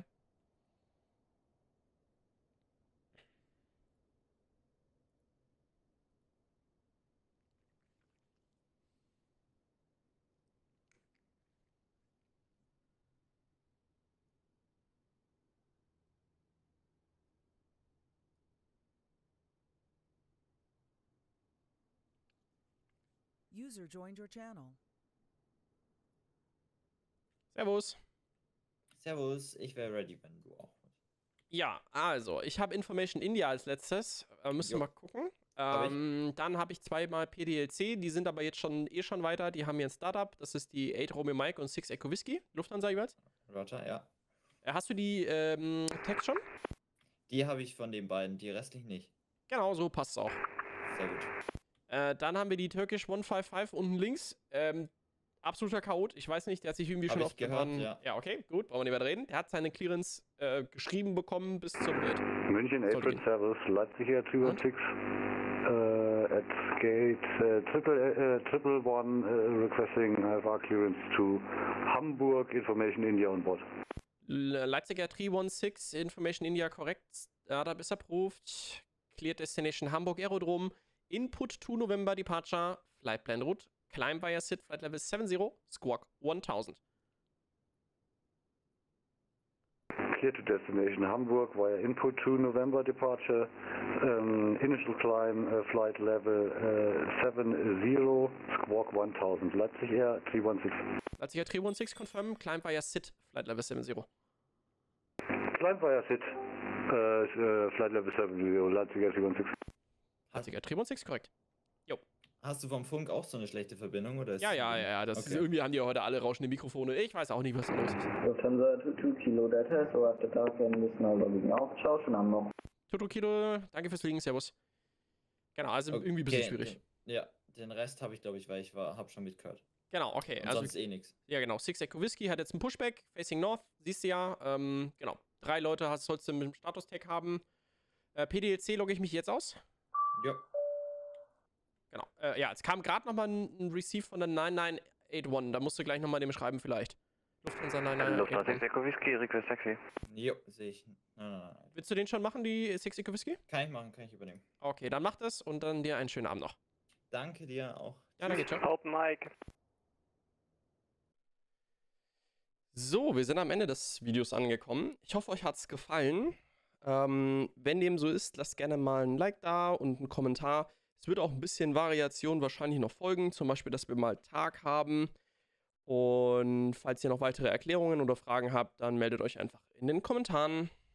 User joined your channel. Servus. Servus, ich wäre ready, wenn du auch. Ja, also, ich habe Information India als letztes. Äh, müssen wir mal gucken. Ähm, dann habe ich zweimal P D L C, die sind aber jetzt schon eh schon weiter. Die haben hier ein Startup, das ist die eight Romeo Mike und six Echo Whiskey, Lufthansa jeweils. Roger, ja. Äh, hast du die ähm, Text schon? Die habe ich von den beiden, die restlichen nicht. Genau, so passt es auch. Sehr gut. Äh, dann haben wir die Turkish hundertfünfundfünfzig unten links. Ähm, absoluter Chaot. Ich weiß nicht, der hat sich irgendwie Hab schon ich auf gehört, Bahn- ja. Ja, okay, gut, wollen wir nicht weiter reden. Der hat seine Clearance äh, geschrieben bekommen bis zum Gate. München, Sollte April gehen. Service, Leipzig Air three one six, uh, at gate uh, triple, uh, triple one, uh, requesting I F R clearance to Hamburg, Information India on board. Le- Leipziger drei eins sechs, Information India korrekt. Startup is approved. Cleared Destination Hamburg Aerodrom. Input to November Departure. Flight Plan Route. Climb via S I T Flight Level seven zero. Squawk one thousand. Clear to destination Hamburg via input to November departure. Um, initial climb uh, flight level uh, seven zero, squawk one thousand. Leipzig Air three one six. Leipziger drei eins sechs confirm. Climb via S I T Flight Level seven zero. Climb via S I T, uh, uh, flight level seven zero, Leipzig Air three one six. Leipziger drei eins sechs korrekt. Jo. Hast du vom Funk auch so eine schlechte Verbindung? Oder ist Ja, ja, ja, ja. Das ist, Okay. irgendwie haben die ja heute alle rauschende Mikrofone. Ich weiß auch nicht, was da los ist. Lufthansa two two Kilo Delta, so after dark and this now logging out. Ciao, schönen Abend noch. Toto Kilo, danke fürs Fliegen, servus. Genau, also irgendwie ein bisschen Okay, schwierig. Den, ja, den Rest habe ich, glaube ich, weil ich war, habe schon mitgehört. Genau, okay. Und Also, sonst eh nix. ja, genau. Six Echo Whiskey hat jetzt einen Pushback, Facing North, siehst du ja. Ähm, genau. Drei Leute hast, sollst du mit dem Status-Tag haben. Äh, P D L C logge ich mich jetzt aus. Ja. Genau. Äh, ja, es kam gerade nochmal ein, ein Receive von der neun neun acht eins. Da musst du gleich nochmal dem schreiben vielleicht. Lufthansa neun neun acht eins. Echo Whiskey, Request Taxi. Jo, sehe ich. Nein, nein, nein. Willst du den schon machen, die Six Echo Whiskey? Kann ich machen, kann ich übernehmen. Okay, dann mach das und dann dir einen schönen Abend noch. Danke dir auch. Ja, danke, ciao. Open Mic. So, wir sind am Ende des Videos angekommen. Ich hoffe, euch hat es gefallen. Ähm, wenn dem so ist, lasst gerne mal ein Like da und einen Kommentar. Es wird auch ein bisschen Variation wahrscheinlich noch folgen. Zum Beispiel, dass wir mal Tag haben. Und falls ihr noch weitere Erklärungen oder Fragen habt, dann meldet euch einfach in den Kommentaren.